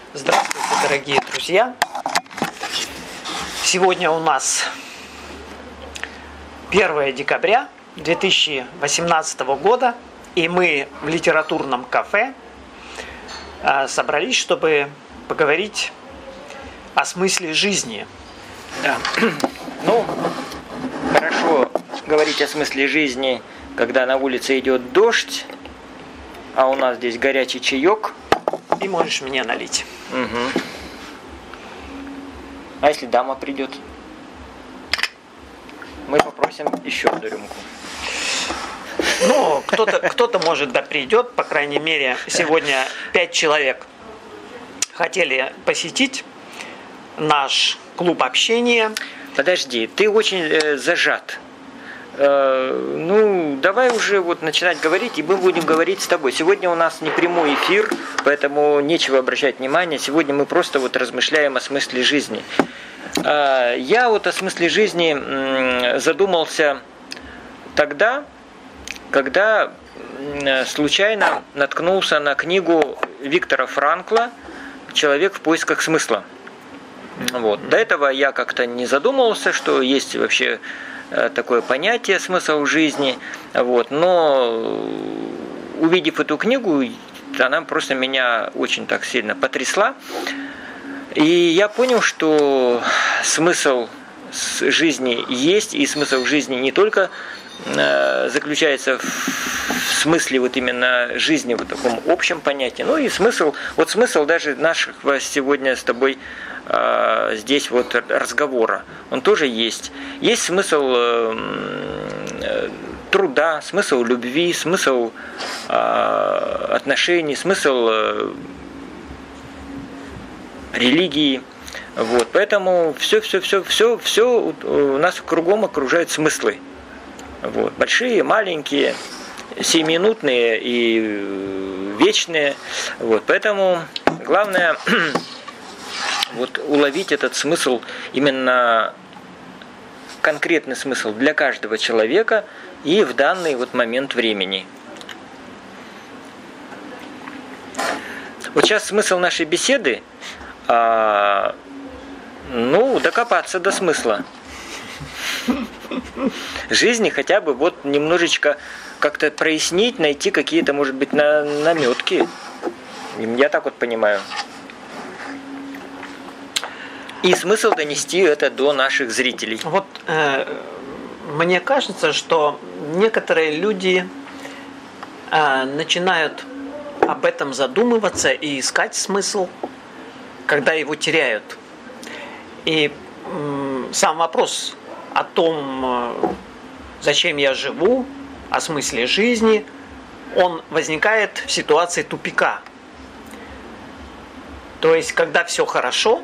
Здравствуйте, дорогие друзья! Сегодня у нас 1 декабря 2018 года, и мы в литературном кафе собрались, чтобы поговорить о смысле жизни. Да. Ну, хорошо говорить о смысле жизни, когда на улице идет дождь, а у нас здесь горячий чаек. И можешь мне налить. Угу. А если дама придет? Мы попросим еще одну рюмку. Ну, кто-то может, да, придет. По крайней мере, сегодня 5 человек хотели посетить наш клуб общения. Подожди, ты очень зажат. Ну, давай уже вот начинать говорить, и мы будем говорить с тобой. Сегодня у нас не прямой эфир, поэтому нечего обращать внимание. Сегодня мы просто вот размышляем о смысле жизни. Я вот о смысле жизни задумался тогда, когда случайно наткнулся на книгу Виктора Франкла «Человек в поисках смысла». Вот. До этого я как-то не задумывался, что есть вообще такое понятие «смысл жизни». Вот. Но увидев эту книгу, она просто меня очень так сильно потрясла. И я понял, что смысл жизни есть, и смысл жизни не только заключается в смысле вот именно жизни в таком общем понятии, но и смысл даже наших сегодня с тобой здесь вот разговора, он тоже есть. Есть смысл труда, смысл любви, смысл отношений, смысл религии. Вот. Поэтому все у нас кругом окружают смыслы. Вот. Большие, маленькие, сиюминутные и вечные. Вот. Поэтому главное вот уловить этот смысл, именно конкретный смысл для каждого человека и в данный вот момент времени. Вот сейчас смысл нашей беседы докопаться до смысла жизни, хотя бы вот немножечко как-то прояснить, найти какие-то, может быть, намётки. Я так вот понимаю. И смысл донести это до наших зрителей. Вот мне кажется, что некоторые люди начинают об этом задумываться и искать смысл, когда его теряют. И сам вопрос о том, зачем я живу, о смысле жизни, он возникает в ситуации тупика. То есть, когда все хорошо,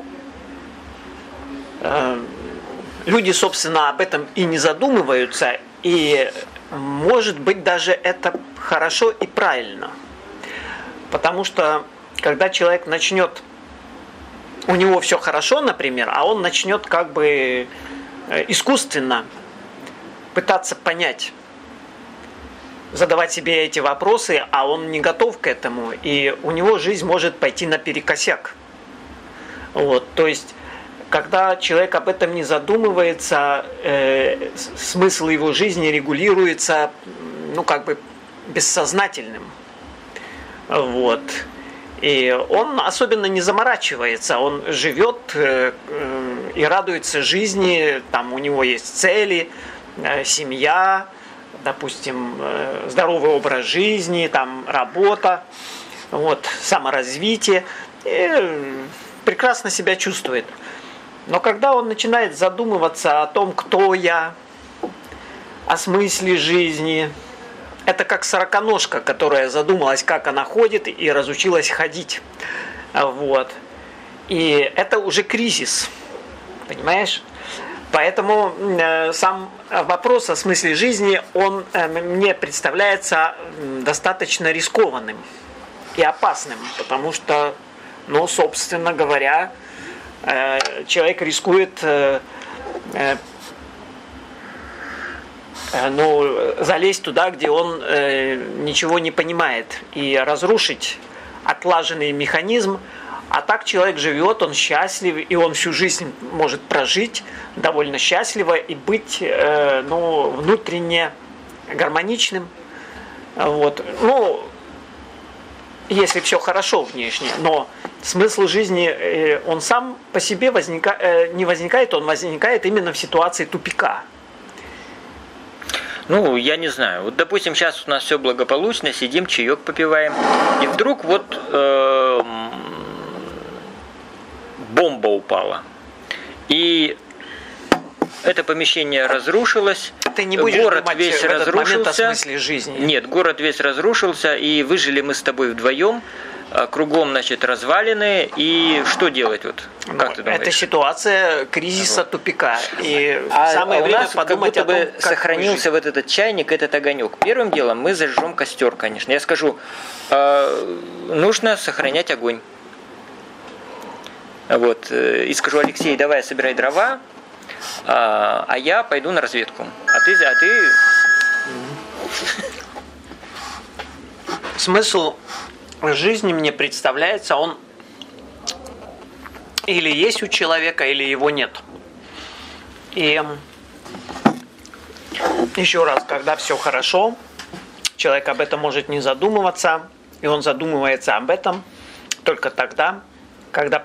люди, собственно, об этом и не задумываются, и, может быть, даже это хорошо и правильно. Потому что, когда человек начнет, у него все хорошо, например, а он начнет как бы искусственно пытаться понять, задавать себе эти вопросы, а он не готов к этому, и у него жизнь может пойти наперекосяк. Вот, то есть, когда человек об этом не задумывается, смысл его жизни регулируется, бессознательным. Вот. И он особенно не заморачивается, он живет и радуется жизни, там у него есть цели, семья, допустим, здоровый образ жизни, там работа, вот, саморазвитие, и прекрасно себя чувствует. Но когда он начинает задумываться о том, кто я, о смысле жизни, это как сороконожка, которая задумалась, как она ходит, и разучилась ходить. Вот. И это уже кризис. Понимаешь? Поэтому сам вопрос о смысле жизни, он мне представляется достаточно рискованным и опасным. Потому что, собственно говоря, человек рискует залезть туда, где он ничего не понимает, и разрушить отлаженный механизм, А так человек живет, он счастлив, и он всю жизнь может прожить довольно счастливо и быть внутренне гармоничным. Вот. Ну, если все хорошо внешне, но смысл жизни, он сам по себе не возникает, он возникает именно в ситуации тупика. Ну, я не знаю. Вот, допустим, сейчас у нас все благополучно, сидим, чаек попиваем, и вдруг вот бомба упала. И это помещение разрушилось. Ты не будешь город думать весь в этот момент о разрушился. смысле жизни. Нет, город весь разрушился, и выжили мы с тобой вдвоем. Кругом, значит, развалины. И что делать? Вот, как ты думаешь? Это ситуация кризиса тупика. И самое у время нас подумать как будто о том, бы как сохранился вот этот чайник, этот огонек. Первым делом мы зажжем костер, конечно. Я скажу, нужно сохранять огонь. Вот. И скажу: Алексей, давай собирай дрова, а я пойду на разведку. А ты... Смысл жизни мне представляется, он или есть у человека, или его нет. И еще раз, когда все хорошо, человек об этом может не задумываться, и он задумывается об этом только тогда, когда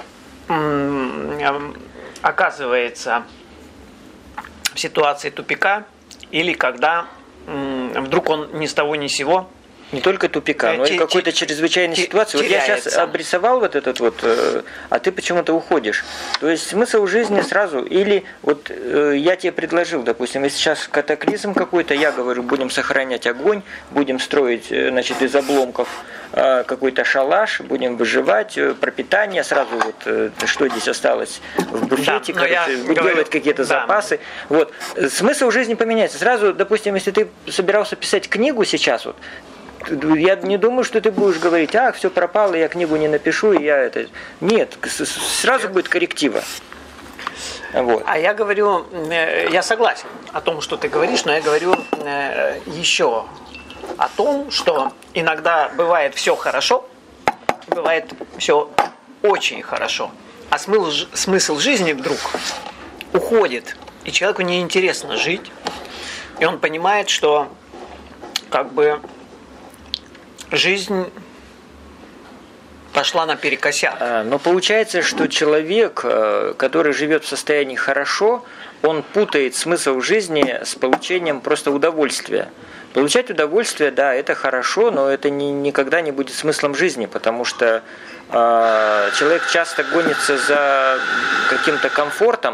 оказывается в ситуации тупика, или когда вдруг он ни с того ни с сего Не только тупика, но и какой-то чрезвычайной ситуации. Вот я сейчас обрисовал вот этот вот, а ты почему-то уходишь. То есть смысл жизни сразу, или вот я тебе предложил, допустим, если сейчас катаклизм какой-то, я говорю, будем сохранять огонь, будем строить, значит, из обломков какой-то шалаш, будем выживать, пропитание, сразу вот что здесь осталось в буфете, да, делать какие-то запасы. Вот. Смысл жизни поменяется. Сразу, допустим, если ты собирался писать книгу сейчас, вот, я не думаю, что ты будешь говорить, все пропало, я книгу не напишу, и я это... Нет, сразу будет корректива. Вот. А я говорю, я согласен о том, что ты говоришь, но я говорю еще о том, что иногда бывает все хорошо, бывает все очень хорошо, а смысл жизни вдруг уходит, и человеку неинтересно жить, и он понимает, что как бы жизнь пошла наперекосяк. Но получается, что человек, который живет в состоянии хорошо, он путает смысл жизни с получением просто удовольствия. Получать удовольствие, да, это хорошо, но это никогда не будет смыслом жизни, потому что человек часто гонится за каким-то комфортом,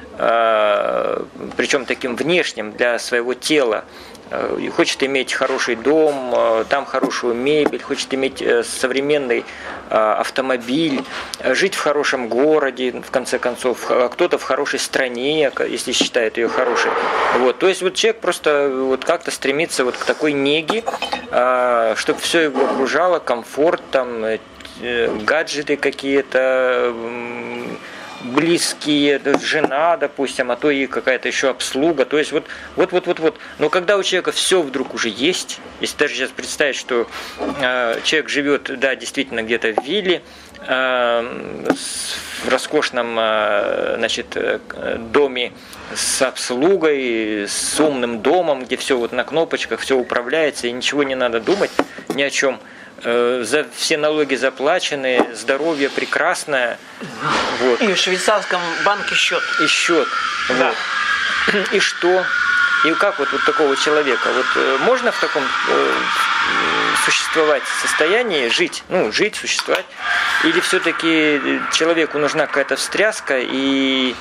причем таким внешним для своего тела. Хочет иметь хороший дом, там хорошую мебель, хочет иметь современный автомобиль, жить в хорошем городе, в конце концов, кто-то в хорошей стране, если считает ее хорошей. Вот. То есть вот человек просто вот как-то стремится вот к такой неге, чтобы все его окружало, комфорт, там, гаджеты какие-то, близкие, жена, допустим, а то и какая-то еще обслуга. То есть вот. Но когда у человека все вдруг уже есть, если даже сейчас представить, что человек живет, да, действительно где-то в вилле, в роскошном, значит, доме с обслугой, с умным домом, где все вот на кнопочках, все управляется, и ничего не надо думать ни о чем. За все налоги заплачены, здоровье прекрасное. Вот. И в швейцарском банке счет. И счет. Да. Вот. И что? И как вот такого человека? Вот можно в таком существовать состоянии, жить, существовать? Или все-таки человеку нужна какая-то встряска и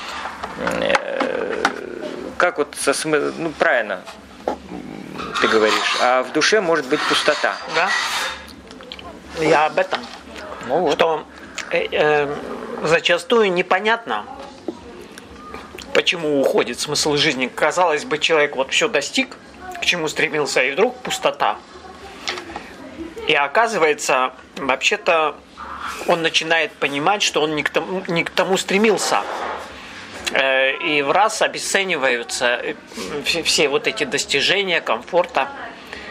как вот правильно ты говоришь, а в душе может быть пустота. Да. Я об этом. Что зачастую непонятно, почему уходит смысл жизни. Казалось бы, человек вот все достиг, к чему стремился, и вдруг пустота. И оказывается, вообще-то он начинает понимать, что он не к тому стремился. И в раз обесцениваются все вот эти достижения комфорта,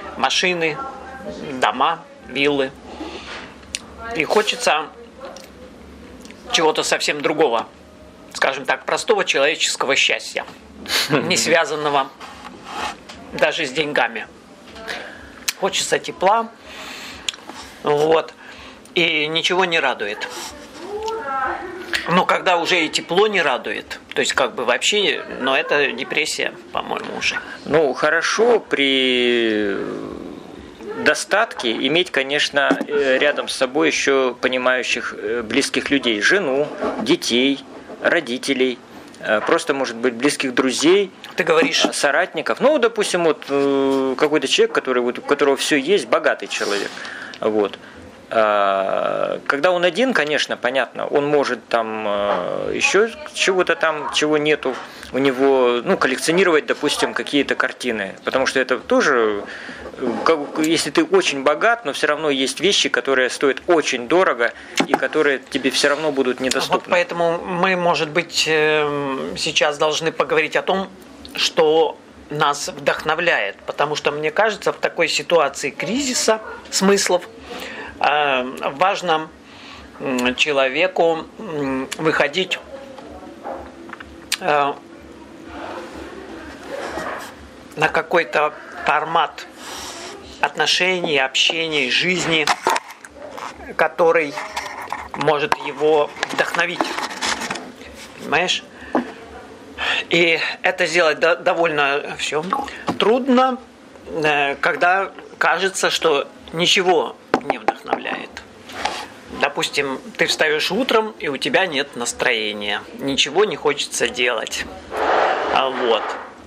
машины, дома, виллы. И хочется чего-то совсем другого, скажем так, простого человеческого счастья, не связанного даже с деньгами. Хочется тепла, вот, и ничего не радует. Но когда уже и тепло не радует, то есть как бы вообще, но это депрессия, по-моему, уже. Ну, хорошо при достатке иметь, конечно, рядом с собой еще понимающих близких людей, жену, детей, родителей, просто, может быть, близких друзей, ты говоришь, соратников. Ну, допустим, вот какой-то человек, у которого все есть, богатый человек, вот. Когда он один, конечно, понятно, он может там еще чего-то там, чего нету у него, ну, коллекционировать, допустим, какие-то картины, потому что это тоже, если ты очень богат, но все равно есть вещи, которые стоят очень дорого и которые тебе все равно будут недоступны. Вот поэтому мы, может быть, сейчас должны поговорить о том, что нас вдохновляет, потому что, мне кажется, в такой ситуации кризиса смыслов важно человеку выходить на какой-то формат отношений, общения, жизни, который может его вдохновить. Понимаешь? И это сделать довольно все трудно, когда кажется, что ничего не вдохновляет. Допустим, ты встаешь утром, и у тебя нет настроения, ничего не хочется делать. Вот.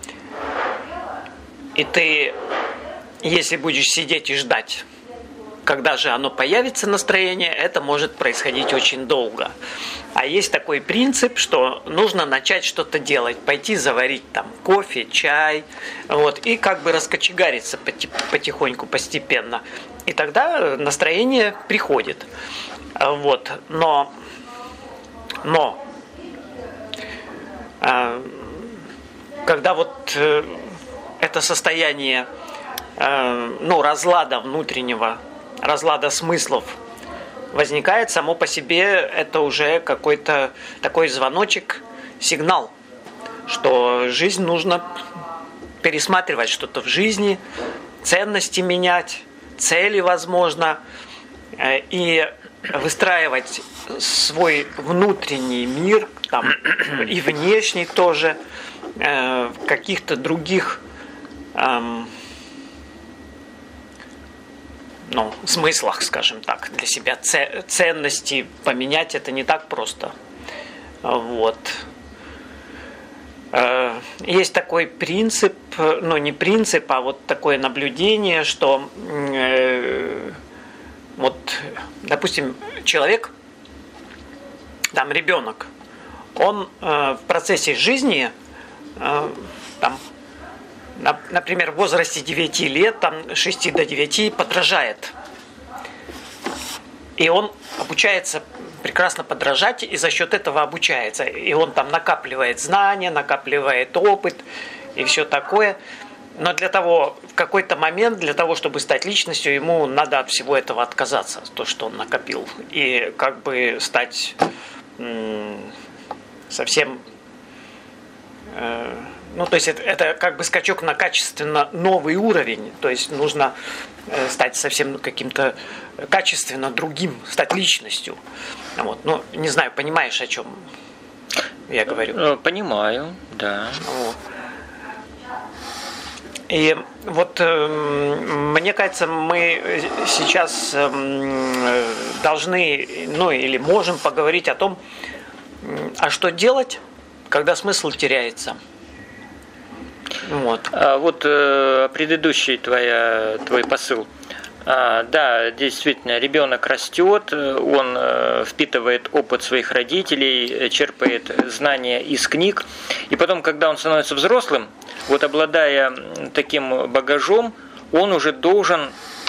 И ты, если будешь сидеть и ждать, когда же оно появится, настроение, это может происходить очень долго. А есть такой принцип, что нужно начать что-то делать, пойти заварить там кофе, чай, вот, и как бы раскочегариться потихоньку, постепенно. И тогда настроение приходит. Вот. Но когда вот это состояние разлада внутреннего, разлада смыслов возникает, само по себе это уже какой-то такой звоночек, сигнал, что жизнь нужно пересматривать, что-то в жизни, ценности менять, цели, возможно, и выстраивать свой внутренний мир, там, и внешний тоже, в каких-то других смыслах, скажем так, для себя ценности поменять это не так просто. Вот. Есть такой принцип, не принцип, а вот такое наблюдение, что вот, допустим, человек, там ребенок, он в процессе жизни, там, например, в возрасте 9 лет, там, 6 до 9 подражает. И он обучается прекрасно подражать, и за счет этого обучается. И он там накапливает знания, накапливает опыт и все такое. Но в какой-то момент, для того, чтобы стать личностью, ему надо от всего этого отказаться, то, что он накопил. И как бы стать совсем... то есть это как бы скачок на качественно новый уровень. То есть нужно стать совсем каким-то качественно другим, стать личностью. Вот. Не знаю, понимаешь, о чем я говорю? Понимаю, да. Вот. И вот мне кажется, мы сейчас должны, или можем поговорить о том, а что делать, когда смысл теряется. Вот. Предыдущий твой посыл. Да, действительно, ребенок растет, он впитывает опыт своих родителей, черпает знания из книг, и потом, когда он становится взрослым, обладая таким багажом, он уже должен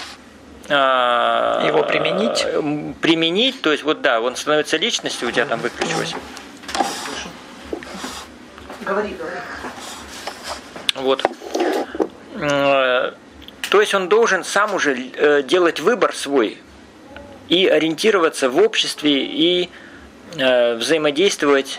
его применить, то есть он становится личностью, у тебя там выключилось. Говори. Вот. То есть он должен сам уже делать выбор свой и ориентироваться в обществе и взаимодействовать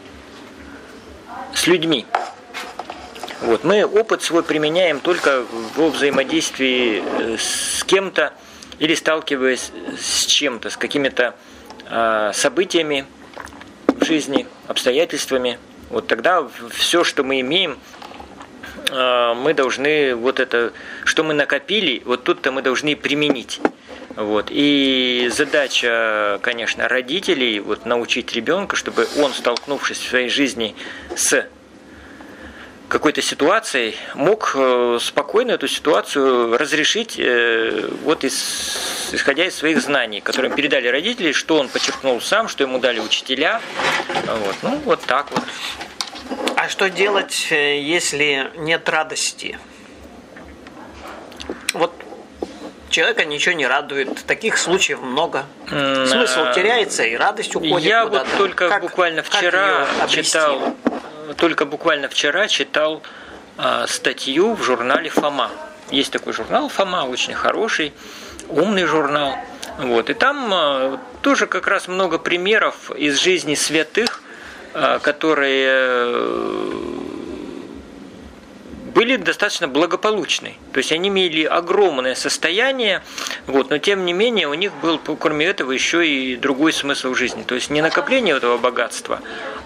с людьми. Вот. Мы опыт свой применяем только во взаимодействии с кем-то или сталкиваясь с чем-то, с какими-то событиями в жизни, обстоятельствами. Вот тогда все, что мы имеем, мы должны вот это, что мы накопили, вот тут-то мы должны применить. Вот. И задача, конечно, родителей вот, научить ребенка, чтобы он, столкнувшись в своей жизни с какой-то ситуацией, мог спокойно эту ситуацию разрешить, вот исходя из своих знаний, которые передали родители, что он почерпнул сам, что ему дали учителя. Вот. Ну, вот так вот. А что делать, если нет радости? Вот человека ничего не радует. Таких случаев много. Смысл теряется, и радость уходит Я куда-то. вот только буквально вчера читал статью в журнале «Фома». Есть такой журнал «Фома», очень хороший, умный журнал. Вот. И там тоже как раз много примеров из жизни святых, которые были достаточно благополучны. То есть они имели огромное состояние, вот, но тем не менее у них был, кроме этого, еще и другой смысл жизни. То есть не накопление этого богатства,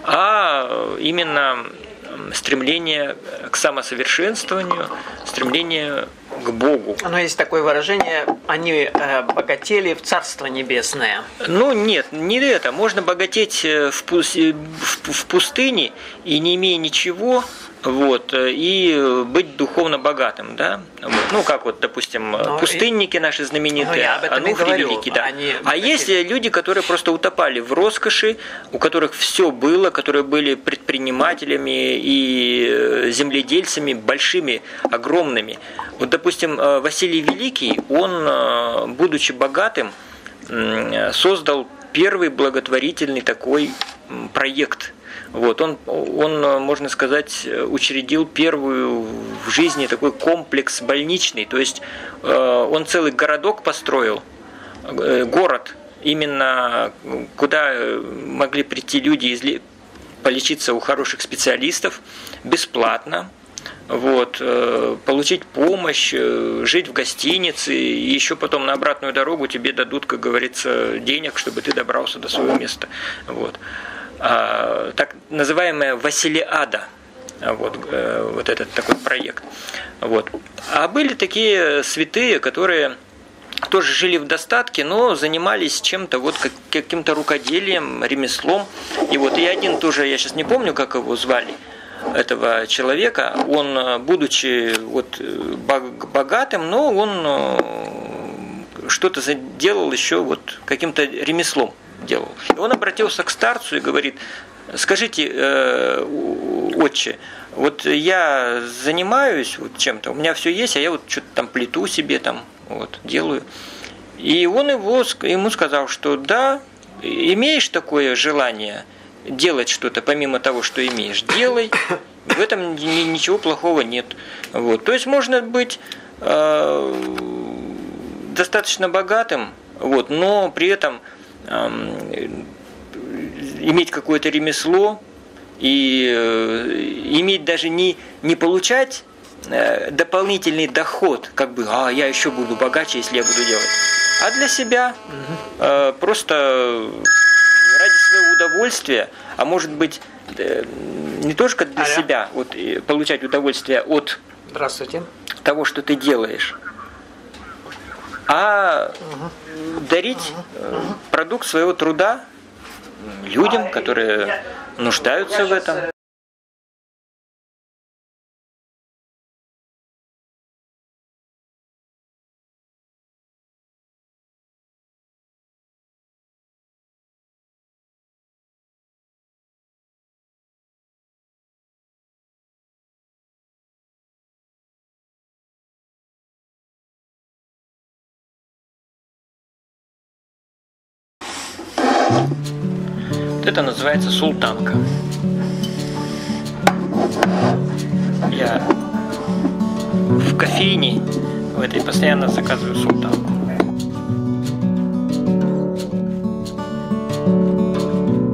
а именно стремление к самосовершенствованию, стремление к Богу. Но есть такое выражение, они богатели в Царство Небесное. Ну нет, не это. Можно богатеть в пустыне и не имея ничего, вот, и быть духовно богатым, да? Вот. Ну, как вот, допустим, пустынники наши знаменитые, ануфри великий, да. Есть люди, которые просто утопали в роскоши, у которых все было, которые были предпринимателями и земледельцами большими, огромными. Вот, допустим, Василий Великий, он, будучи богатым, создал первый благотворительный такой проект. Вот, он, можно сказать, учредил первую в жизни такой комплекс больничный, то есть он целый городок построил, город, именно куда могли прийти люди полечиться у хороших специалистов бесплатно, вот, получить помощь, жить в гостинице, и еще потом на обратную дорогу тебе дадут, как говорится, денег, чтобы ты добрался до своего места. Вот. Так называемая Василиада, вот этот такой проект. Вот. А были такие святые, которые тоже жили в достатке, но занимались чем-то, вот каким-то рукоделием, ремеслом. И вот и один тоже, я сейчас не помню, как его звали, этого человека, он, будучи вот богатым, но он что-то делал еще вот каким-то ремеслом. Делал. И он обратился к старцу и говорит: скажите, отче, вот я занимаюсь вот чем-то, у меня все есть, а я вот что-то там плету себе, там, вот, делаю. И он ему сказал, что да, имеешь такое желание делать что-то помимо того, что имеешь, делай, в этом ничего плохого нет. Вот. То есть можно быть достаточно богатым, вот, но при этом иметь какое-то ремесло и иметь даже не получать дополнительный доход, как бы, я еще буду богаче, если я буду делать, а для себя, просто ради своего удовольствия, а может быть не только для себя, вот, получать удовольствие от того, что ты делаешь, а дарить продукт своего труда людям, которые нуждаются в этом. Это называется султанка. Я в кофейне в этой постоянно заказываю султанку.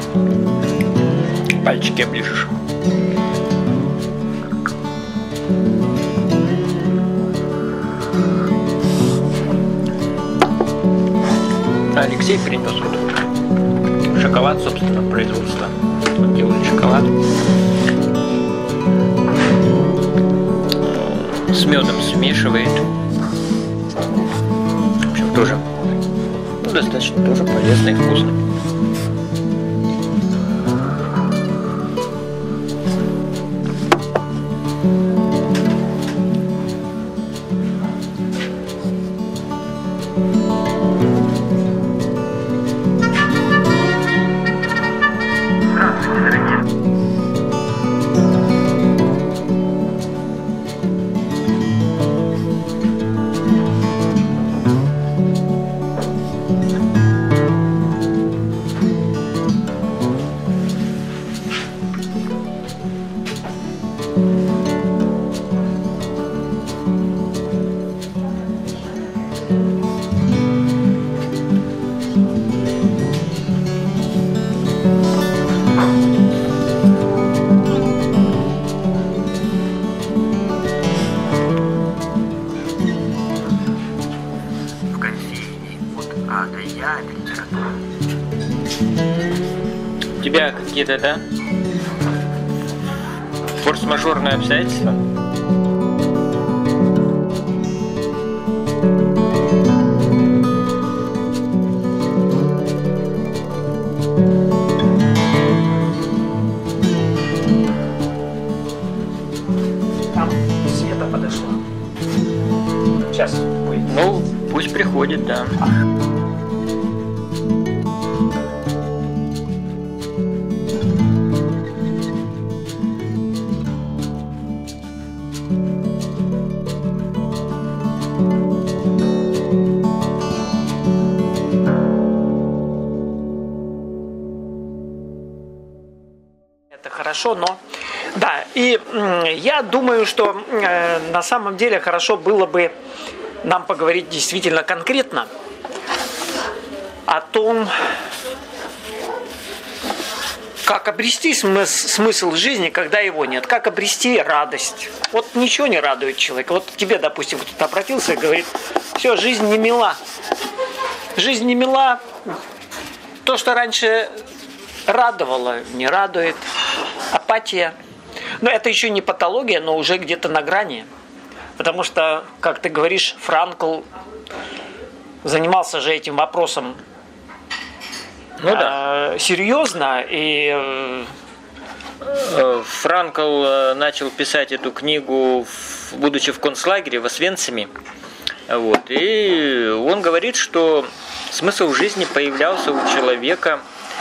Пальчики оближешь. Алексей принес вот шоколад, собственно, производства. Он делает шоколад. С медом смешивает. В общем, тоже достаточно тоже полезно и вкусно. У тебя какие-то, да? Форс-мажорные обстоятельства? Там Света подошла. Сейчас будет. Ну, пусть приходит, да. Это хорошо, но да, и я думаю, что на самом деле хорошо было бы нам поговорить действительно конкретно о том, как обрести смысл жизни, когда его нет, как обрести радость. Вот ничего не радует человека. Вот тебе, допустим, кто-то обратился и говорит: все, жизнь не мила. Жизнь не мила. То, что раньше радовало, не радует. Апатия. Но это еще не патология, но уже где-то на грани. Потому что, как ты говоришь, Франкл занимался же этим вопросом серьезно. И Франкл начал писать эту книгу, будучи в концлагере в Освенциме. Вот. И он говорит, что смысл жизни появлялся у человека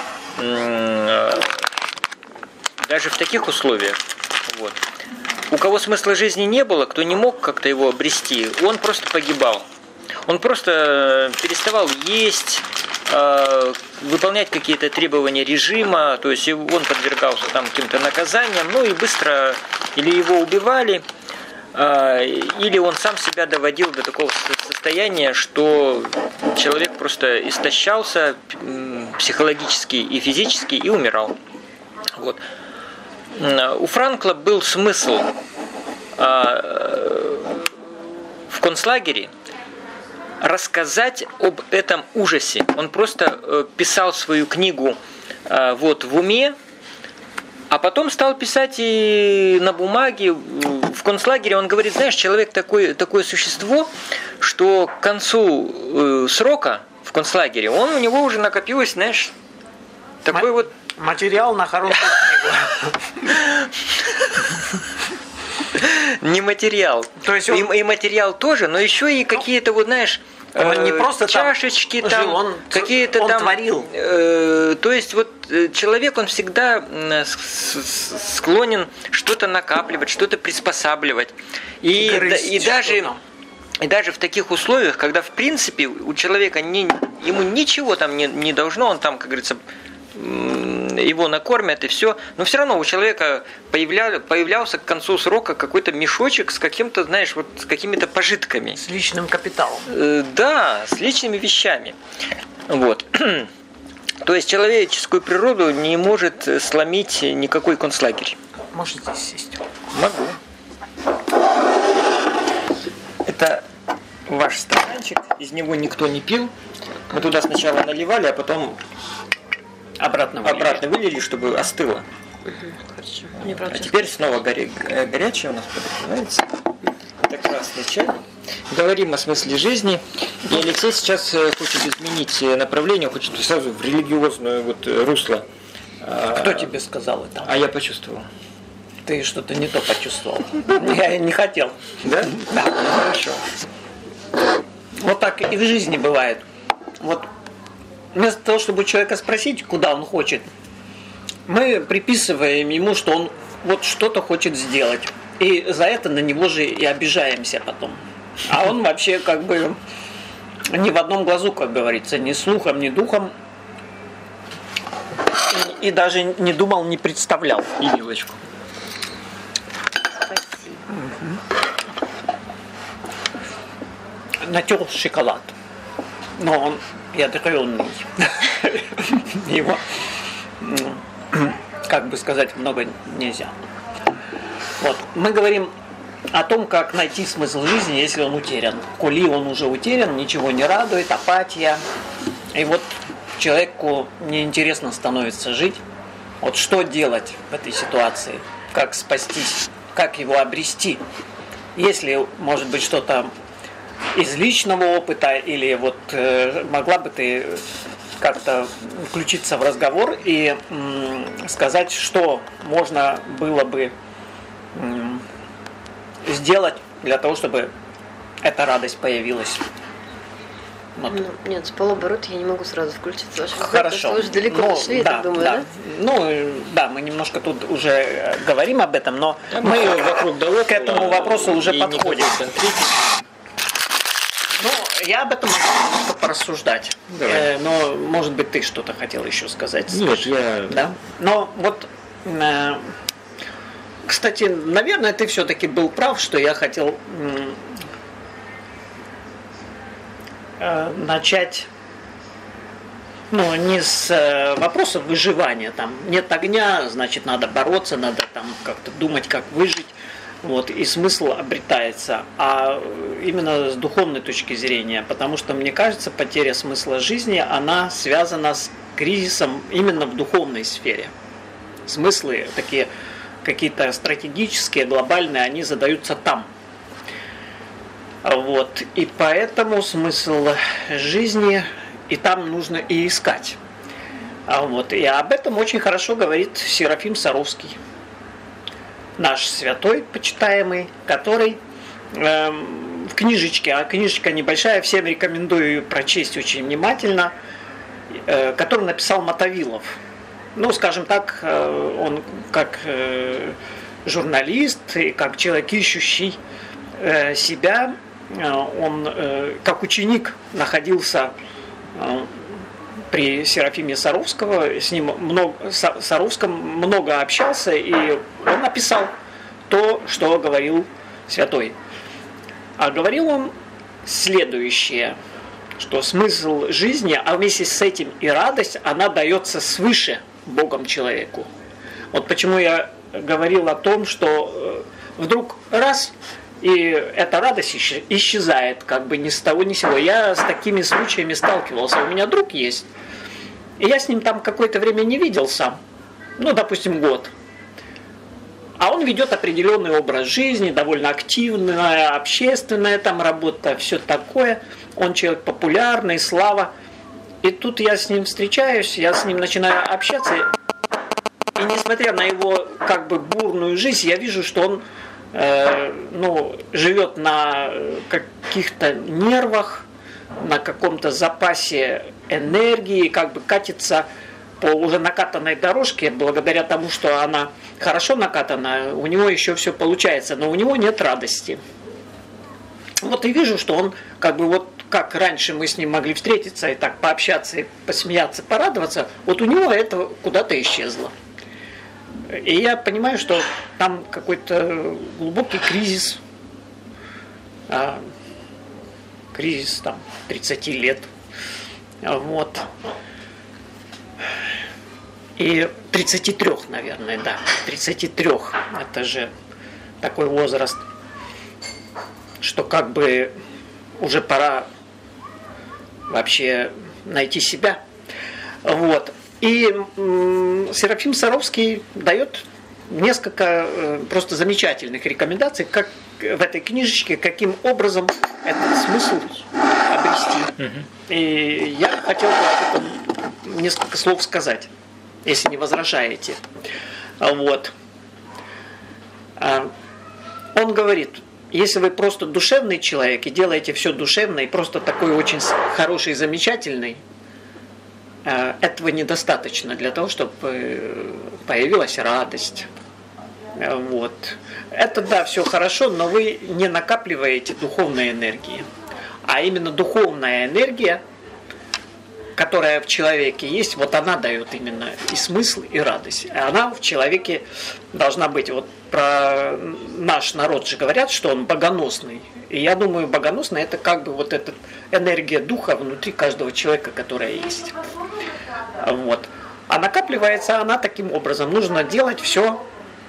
даже в таких условиях. Вот. У кого смысла жизни не было, кто не мог как-то его обрести, он просто погибал. Он просто переставал есть, выполнять какие-то требования режима, то есть он подвергался там каким-то наказаниям, ну и быстро или его убивали, или он сам себя доводил до такого состояния, что человек просто истощался психологически и физически и умирал. Вот. У Франкла был смысл в концлагере рассказать об этом ужасе. Он просто писал свою книгу вот в уме, а потом стал писать и на бумаге. В концлагере он говорит: знаешь, человек такое существо, что к концу срока в концлагере у него уже накопилось, знаешь, такой вот материал на хорошую книгу. Не материал. То есть и материал тоже, но еще и какие-то вот, знаешь, он не просто чашечки там там, жил, он какие-то там творил. То есть вот человек, он всегда склонен что-то накапливать, что-то приспосабливать. И даже в таких условиях, когда в принципе у человека ему ничего там не должно, он там, как говорится, его накормят и все, но все равно у человека появлялся к концу срока какой-то мешочек с каким-то, знаешь, вот с какими-то пожитками. С личным капиталом. Да, с личными вещами. Вот. То есть человеческую природу не может сломить никакой концлагерь. Можете сесть. Могу. Это ваш стаканчик, из него никто не пил. Мы туда сначала наливали, а потом обратно вылили, чтобы остыло. Хорошо. А теперь снова горячее у нас подогревается. Это красный чай. Говорим о смысле жизни. И Алексей сейчас хочет изменить направление, хочет сразу в религиозное русло. Кто тебе сказал это? А я почувствовал. Ты что-то не то почувствовал. Я не хотел. Да? Да. Хорошо. Вот так и в жизни бывает. Вот вместо того, чтобы человека спросить, куда он хочет, мы приписываем ему, что он вот что-то хочет сделать. И за это на него же и обижаемся потом. А он вообще как бы ни в одном глазу, как говорится, ни слухом, ни духом. И даже не думал, не представлял. И вилочку. Спасибо. Натер шоколад. Но он ядреный. Его, как бы сказать, много нельзя. Вот. Мы говорим о том, как найти смысл жизни, если он утерян. Коли он уже утерян, ничего не радует, апатия. И вот человеку неинтересно становится жить. Вот что делать в этой ситуации? Как спастись? Как его обрести? Если, может быть, что-то из личного опыта, или вот могла бы ты как-то включиться в разговор и сказать, что можно было бы сделать для того, чтобы эта радость появилась. Вот. Ну, нет, с полуоборота я не могу сразу включиться. Хорошо. Вы уже далеко зашли, я так думаю, да? Ну, да, мы немножко тут уже говорим об этом, но мы вокруг к этому вопросу уже подходим. Ну, я об этом могу немножко порассуждать. Но, может быть, ты что-то хотел еще сказать? Нет, я... Да? Но вот, кстати, наверное, ты все-таки был прав, что я хотел начать, ну, не с вопроса выживания, там, нет огня, значит, надо бороться, надо там как-то думать, как выжить, вот, и смысл обретается, а именно с духовной точки зрения, потому что, мне кажется, потеря смысла жизни, она связана с кризисом именно в духовной сфере. Смыслы такие какие-то стратегические, глобальные, они задаются там. Вот. И поэтому смысл жизни и там нужно и искать. Вот. И об этом очень хорошо говорит Серафим Саровский, наш святой, почитаемый, который в книжечке, а книжечка небольшая, всем рекомендую ее прочесть очень внимательно, который написал Мотовилов. Ну, скажем так, он как журналист и как человек, ищущий себя, он как ученик находился при Серафиме Саровского, с ним Саровском много общался, и он написал то, что говорил святой. А говорил он следующее, что смысл жизни, а вместе с этим и радость, она дается свыше Богом человеку. Вот почему я говорил о том, что вдруг раз, и эта радость исчезает, как бы ни с того ни с сего. Я с такими случаями сталкивался. У меня друг есть, и я с ним там какое-то время не виделся, ну, допустим, год. А он ведет определенный образ жизни, довольно активная, общественная там работа, все такое. Он человек популярный, слава. И тут я с ним встречаюсь, я с ним начинаю общаться. И несмотря на его как бы бурную жизнь, я вижу, что он живет на каких-то нервах, на каком-то запасе энергии, как бы катится по уже накатанной дорожке, благодаря тому, что она хорошо накатана, у него еще все получается, но у него нет радости. Вот и вижу, что он как бы вот как раньше мы с ним могли встретиться и так пообщаться, и посмеяться, порадоваться, вот у него это куда-то исчезло. И я понимаю, что там какой-то глубокий кризис, кризис там 30 лет. Вот. И 33, наверное, да, 33. Это же такой возраст, что как бы уже пора вообще найти себя. Вот. И Серафим Саровский дает несколько просто замечательных рекомендаций, как в этой книжечке, каким образом этот смысл обрести. И я хотел бы об этом несколько слов сказать, если не возражаете. Вот. Он говорит, если вы просто душевный человек и делаете все душевно, и просто такой очень хороший и замечательный, этого недостаточно для того, чтобы появилась радость. Вот. Это, да, все хорошо, но вы не накапливаете духовной энергии. А именно духовная энергия, которая в человеке есть, вот она дает именно и смысл, и радость. И она в человеке должна быть. Вот про наш народ же говорят, что он богоносный. И я думаю, богоносный — это как бы вот эта энергия духа внутри каждого человека, которая есть. Вот. А накапливается она таким образом. Нужно делать все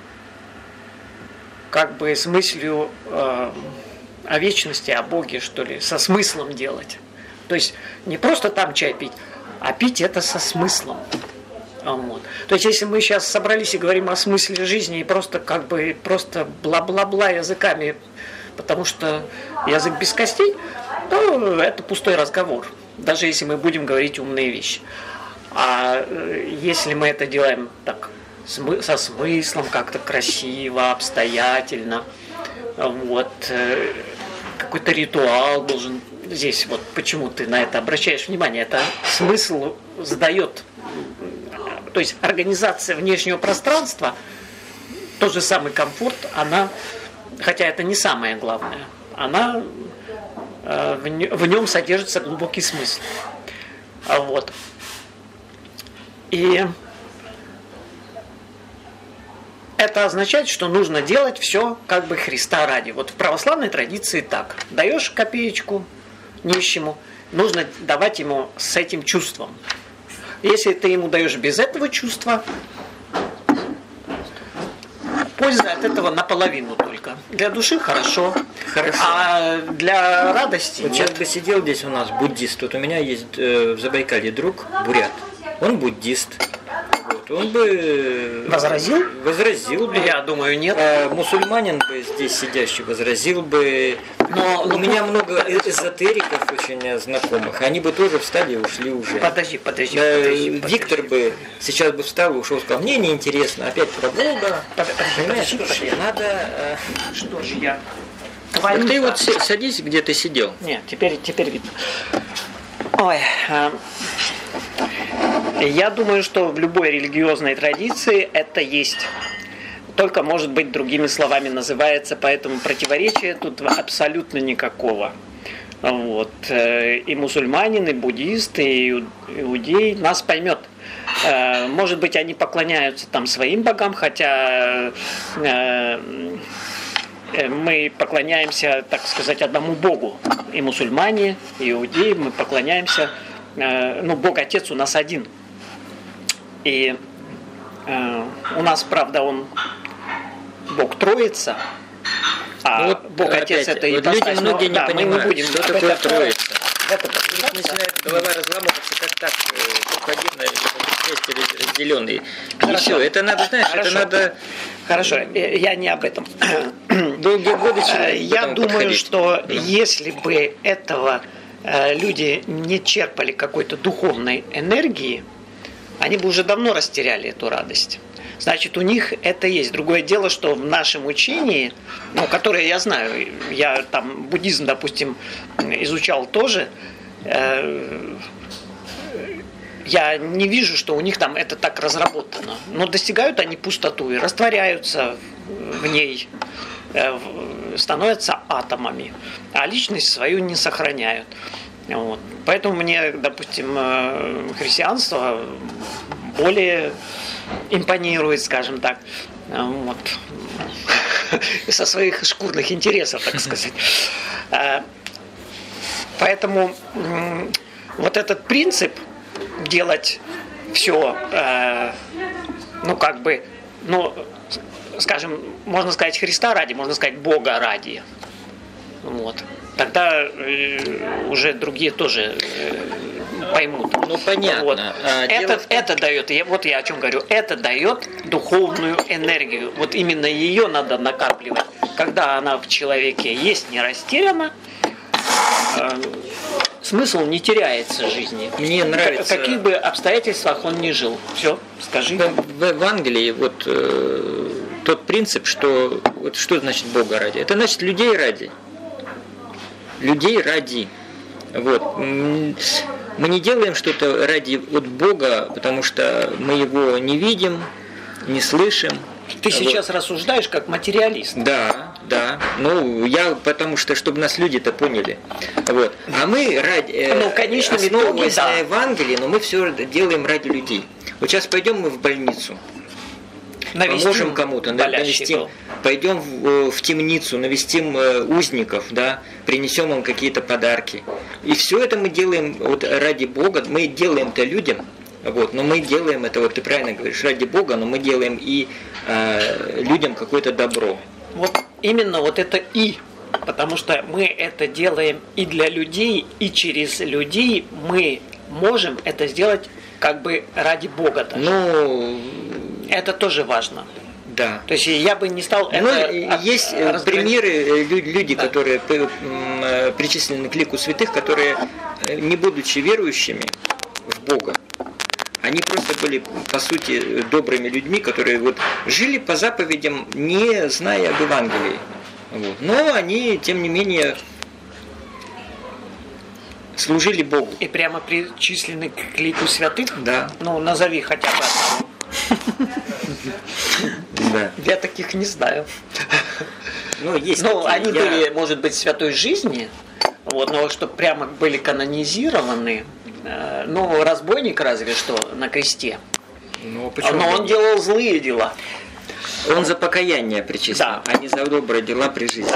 как бы с мыслью о вечности, о Боге, что ли, со смыслом делать. То есть не просто там чай пить, а пить это со смыслом. Вот. То есть если мы сейчас собрались и говорим о смысле жизни и просто как бы просто бла-бла-бла языками, потому что язык без костей, то это пустой разговор, даже если мы будем говорить умные вещи. А если мы это делаем так, со смыслом, как-то красиво, обстоятельно, вот, какой-то ритуал должен. Здесь вот почему ты на это обращаешь внимание, это смысл задает. То есть организация внешнего пространства, тот же самый комфорт, она, хотя это не самое главное, она в нем содержится глубокий смысл. Вот. И это означает, что нужно делать все как бы Христа ради. Вот в православной традиции так. Даешь копеечку нищему, нужно давать ему с этим чувством. Если ты ему даешь без этого чувства, польза от этого наполовину только. Для души хорошо. А для радости вот сейчас бы сидел здесь у нас буддист. Вот у меня есть в Забайкалье друг, бурят. Он буддист. Вот. Он бы возразил? Возразил бы. Я думаю, нет. Мусульманин бы здесь сидящий возразил бы. Но у меня много эзотериков очень знакомых. Они бы тоже встали и ушли уже. Подожди. Виктор бы сейчас бы встал и ушел, сказал, мне неинтересно, опять про Бога. Подожди. Надо... Что же я... Так ты вот садись, где ты сидел. Нет, теперь видно. Ой, я думаю, что в любой религиозной традиции это есть. Только, может быть, другими словами называется, поэтому противоречия тут абсолютно никакого. Вот. И мусульманин, и буддист, и иудей нас поймет. Может быть, они поклоняются там своим богам, хотя мы поклоняемся, так сказать, одному Богу. И мусульмане, и иудеи, мы поклоняемся, Бог Отец у нас один. И у нас, правда, он Бог Троица, а вот Бог Отец это и люди многие не понимают, мы не будем что такое Троица. Это начинает голова разламываться, как так, один разделенный. И все, это надо, знаешь, это надо... Хорошо, я не об этом. Долгие годы я думаю, что если бы этого люди не черпали какой-то духовной энергии, они бы уже давно растеряли эту радость. Значит, у них это есть. Другое дело, что в нашем учении, которое я знаю, я там буддизм, допустим, изучал тоже, я не вижу, что у них там это так разработано. Но достигают они пустоту и растворяются в ней, становятся атомами, а личность свою не сохраняют. Вот. Поэтому мне, допустим, христианство более импонирует, скажем так, вот, со своих шкурных интересов, так сказать. Поэтому вот этот принцип делать все, ну как бы, ну, скажем, можно сказать Христа ради, можно сказать Бога ради. Вот. Тогда уже другие тоже поймут. Ну понятно. Вот. Это дает, вот я о чем говорю, это дает духовную энергию. Вот именно ее надо накапливать. Когда она в человеке есть, не растеряна, смысл не теряется в жизни. Мне нравится. В каких бы обстоятельствах он ни жил. Все, скажи. В Евангелии вот тот принцип, что вот что значит Бога ради? Это значит людей ради. Людей ради. Вот. Мы не делаем что-то ради от Бога, потому что мы его не видим, не слышим. Ты сейчас рассуждаешь как материалист. Да, да. Ну, я потому что, чтобы нас люди-то поняли. Вот. А мы ради, ну, конечно, основываясь на Евангелии, но мы все делаем ради людей. Вот сейчас пойдем мы в больницу. Поможем кому-то, навестим, пойдем в темницу, навестим узников, да, принесем им какие-то подарки. И все это мы делаем вот ради Бога, мы делаем это людям, вот, но мы делаем это, вот ты правильно говоришь, ради Бога, но мы делаем и людям какое-то добро. Вот именно вот это «и», потому что мы это делаем и для людей, и через людей мы можем это сделать как бы ради Бога даже. Ну, это тоже важно. Да. То есть я бы не стал есть примеры, люди, да, которые причислены к лику святых, которые, не будучи верующими в Бога, они просто были, по сути, добрыми людьми, которые вот жили по заповедям, не зная об Евангелии. Вот. Но они, тем не менее, служили Богу. И прямо причислены к лику святых? Да. Ну, назови хотя бы одного. Да. Я таких не знаю. Ну, есть они были, может быть, святой жизни, вот, но чтобы прямо были канонизированы, ну, разбойник разве что на кресте. Ну, почему? Но он делал злые дела. Он за покаяние причислен, да, а не за добрые дела при жизни.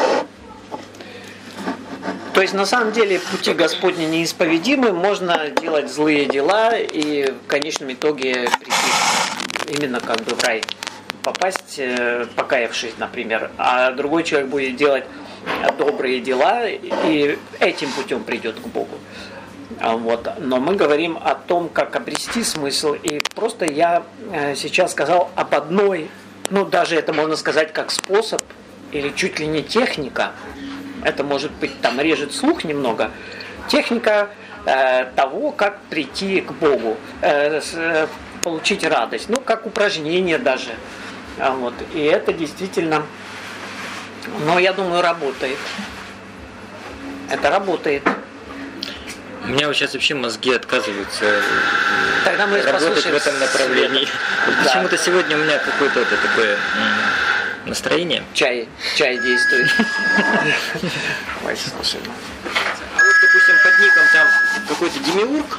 То есть, на самом деле, пути Господни неисповедимы, можно делать злые дела и в конечном итоге прийти именно как бы в рай, попасть, покаявшись, например, а другой человек будет делать добрые дела и этим путем придет к Богу. Вот. Но мы говорим о том, как обрести смысл, и просто я сейчас сказал об одной, ну даже это можно сказать как способ или чуть ли не техника. Это может быть, там режет слух немного. Техника того, как прийти к Богу, получить радость. Ну, как упражнение даже. Вот. И это действительно, но я думаю, работает. Это работает. У меня вот сейчас вообще мозги отказываются Тогда мы работать в этом направлении. Да. Почему-то сегодня у меня какое-то это такое настроение. Чай действует. Ой, слушай. А вот, допустим, под ником там какой-то демиург,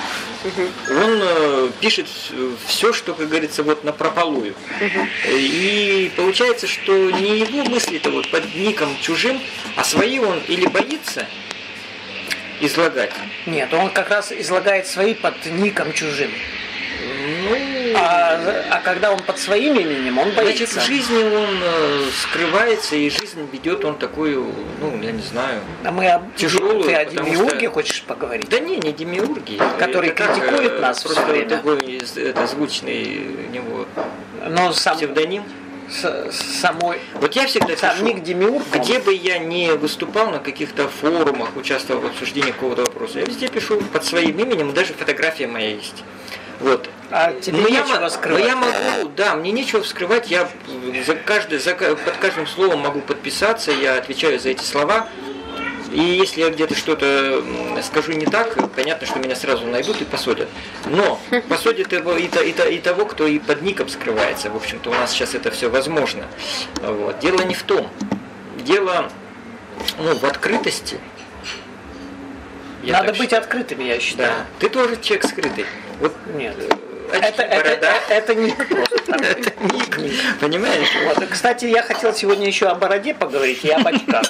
он пишет все, что, как говорится, вот напропалую. И получается, что не его мысли-то вот под ником чужим, а свои он или боится излагать. Нет, он как раз излагает свои под ником чужим. Ну, а когда он под своим именем, он боится. Значит, в жизни он скрывается, и жизнь ведет он такую, ну, я не знаю, тяжелую. Ты о демиурге хочешь поговорить? Да не демиурги. Которые критикуют нас просто все время. Такой звучный у него псевдоним. Вот я всегда пишу, демиург, где бы я ни выступал на каких-то форумах, участвовал в обсуждении какого-то вопроса, я везде пишу под своим именем, даже фотография моя есть. Вот. А тебе нечего скрывать? Но я могу, да, мне нечего скрывать, я под каждым словом могу подписаться, я отвечаю за эти слова. И если я где-то что-то скажу не так, понятно, что меня сразу найдут и посадят. Но посадят и того, кто и под ником скрывается. В общем-то, у нас сейчас это все возможно. Вот. Дело не в том. Дело в открытости. Надо быть открытыми, я считаю. Да. Ты тоже человек скрытый. Вот, нет. Это ник просто. Это ник. Понимаешь? Вот. Кстати, я хотел сегодня еще о бороде поговорить и об очках.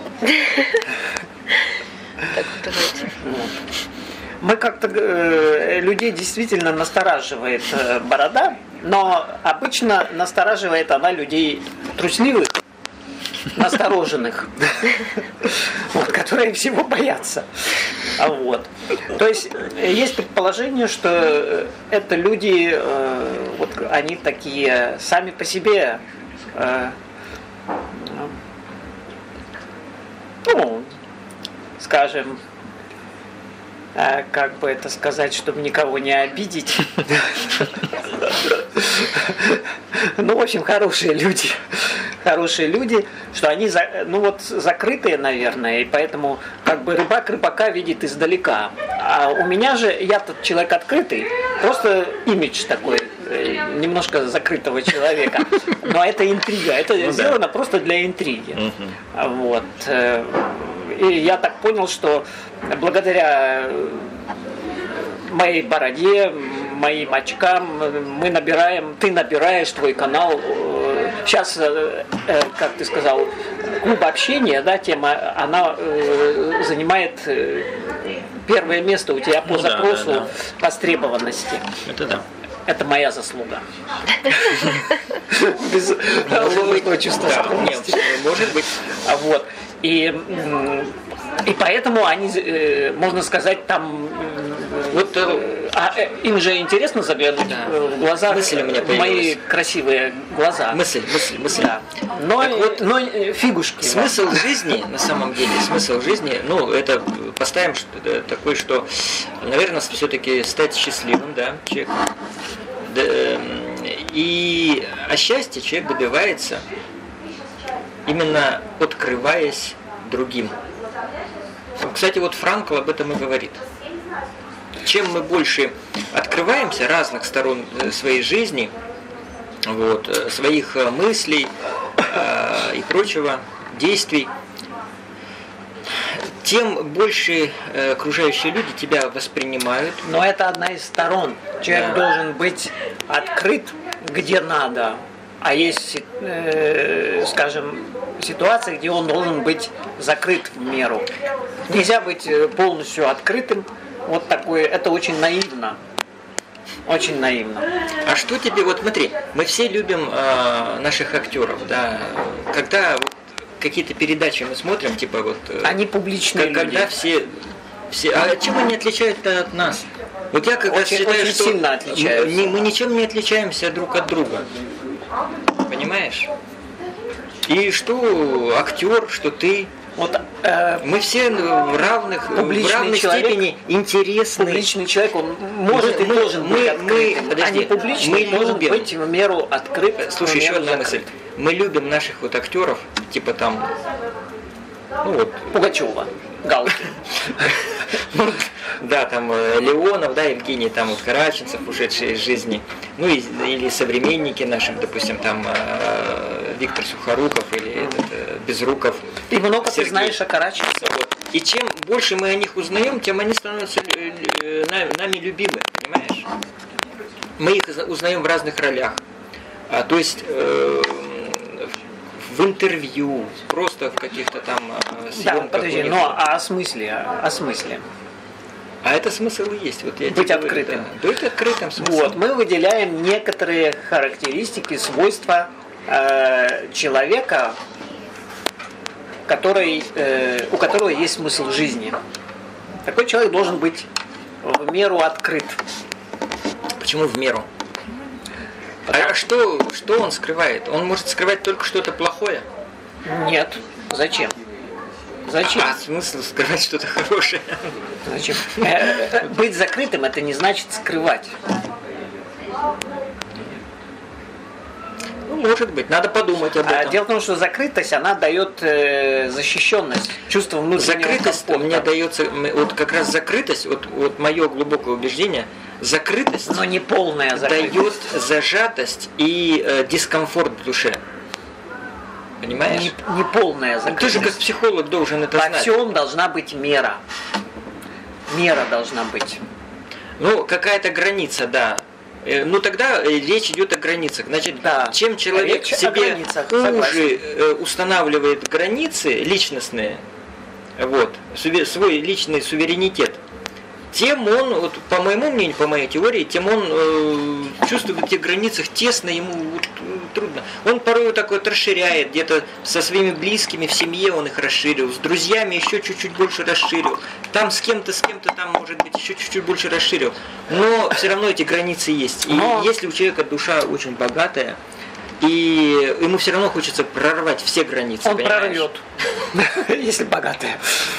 Мы как-то людей действительно настораживает борода, но обычно настораживает она людей трусливых, настороженных, которые всего боятся. Вот. То есть есть предположение, что это люди, вот они такие сами по себе, ну, скажем, как бы это сказать, чтобы никого не обидеть. Ну, в общем, хорошие люди, что они, ну вот, закрытые, наверное, и поэтому как бы рыбак рыбака видит издалека. А у меня же, я тот человек открытый, просто имидж такой, немножко закрытого человека. Но это интрига, это сделано просто для интриги. Вот. И я так понял, что благодаря моей бороде, моим очкам ты набираешь твой канал. Сейчас, как ты сказал, клуб общения, да, тема, она занимает первое место у тебя по запросу востребованности. Это да. Это моя заслуга. Без ложного чувства скромности. Может быть. Вот. И поэтому они, можно сказать, там вот им же интересно заглянуть в глаза, в мои красивые глаза. Мысль. Да. Но фигушки. Смысл жизни, на самом деле, ну, это поставим такой, что, наверное, все-таки стать счастливым, да, человек. А счастье человек добивается именно открываясь другим. Кстати, вот Франкл об этом и говорит. Чем мы больше открываемся разных сторон своей жизни, вот, своих мыслей и прочего, действий, тем больше окружающие люди тебя воспринимают. Но это одна из сторон. Человек должен быть открыт, где надо. А есть, скажем, ситуации, где он должен быть закрыт в меру. Нельзя быть полностью открытым. Вот такое, это очень наивно. Очень наивно. А что тебе, вот смотри, мы все любим наших актеров, да, когда вот какие-то передачи мы смотрим, типа вот... Они публичные люди. Когда все... А чем они отличаются от нас? Вот я как раз считаю, очень что сильно отличаются. мы ничем не отличаемся друг от друга. Понимаешь? И что актер, что ты... Вот, мы все в равной степени интересны. Публичный человек, он может и должен быть открытым. А не публичный должен быть в меру открыт. Слушай, еще одна мысль. Мы любим наших вот актеров, типа там, ну вот... Пугачева, Галкин. Да, там Леонов, да, Евгений, там вот Караченцев, ушедшие из жизни. Ну или современники наши, допустим, там Виктор Сухоруков или Безруков. Ты много ты знаешь о Караченцеве. Вот. И чем больше мы о них узнаем, тем они становятся нами любимы, понимаешь? Мы их узнаем в разных ролях. То есть в интервью, просто в каких-то там съемках. Да, подожди, но о смысле? А это смысл и есть. Вот я быть открытым. Да. Быть открытым смыслом. Вот, мы выделяем некоторые характеристики, свойства человека, у которого есть смысл жизни. Такой человек должен быть в меру открыт. Почему в меру? А что он скрывает? Он может скрывать только что-то плохое? Нет. Зачем? А смысл скрывать что-то хорошее? Зачем? Быть закрытым — это не значит скрывать. Ну, может быть, надо подумать об этом. Дело в том, что закрытость, она дает защищенность, чувство внутреннего закрытость комфорта. Мне дается, вот как раз закрытость, вот мое глубокое убеждение, закрытость, но не полная закрытость, дает зажатость и дискомфорт в душе. Понимаешь? Не полная закрытость. Ты же как психолог должен это знать. Во всем должна быть мера. Мера должна быть. Ну, какая-то граница, да. Ну, тогда речь идет о границах. Значит, да. Чем человек себе хуже устанавливает границы личностные, вот, свой личный суверенитет, тем он, вот, по моему мнению, по моей теории, тем он чувствует в этих границах тесно, ему вот, трудно. Он порой вот так вот расширяет, где-то со своими близкими в семье он их расширил, с друзьями еще чуть-чуть больше расширил, там с кем-то там, может быть, еще чуть-чуть больше расширил. Но все равно эти границы есть. И если у человека душа очень богатая, и ему все равно хочется прорвать все границы. Он прорвет, если богатый.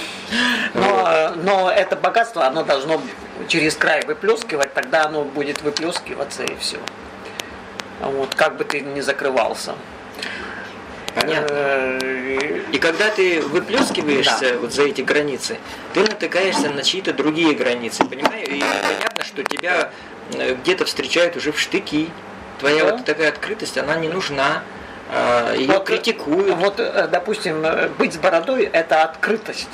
Но это богатство, оно должно через край выплескивать, тогда оно будет выплескиваться и все. Вот, как бы ты ни закрывался. Понятно. И когда ты выплескиваешься вот за эти границы, ты натыкаешься на чьи-то другие границы, понимаешь? И понятно, что тебя где-то встречают уже в штыки. Твоя вот такая открытость, она не нужна, ее вот, критикуют. Вот, допустим, быть с бородой – это открытость.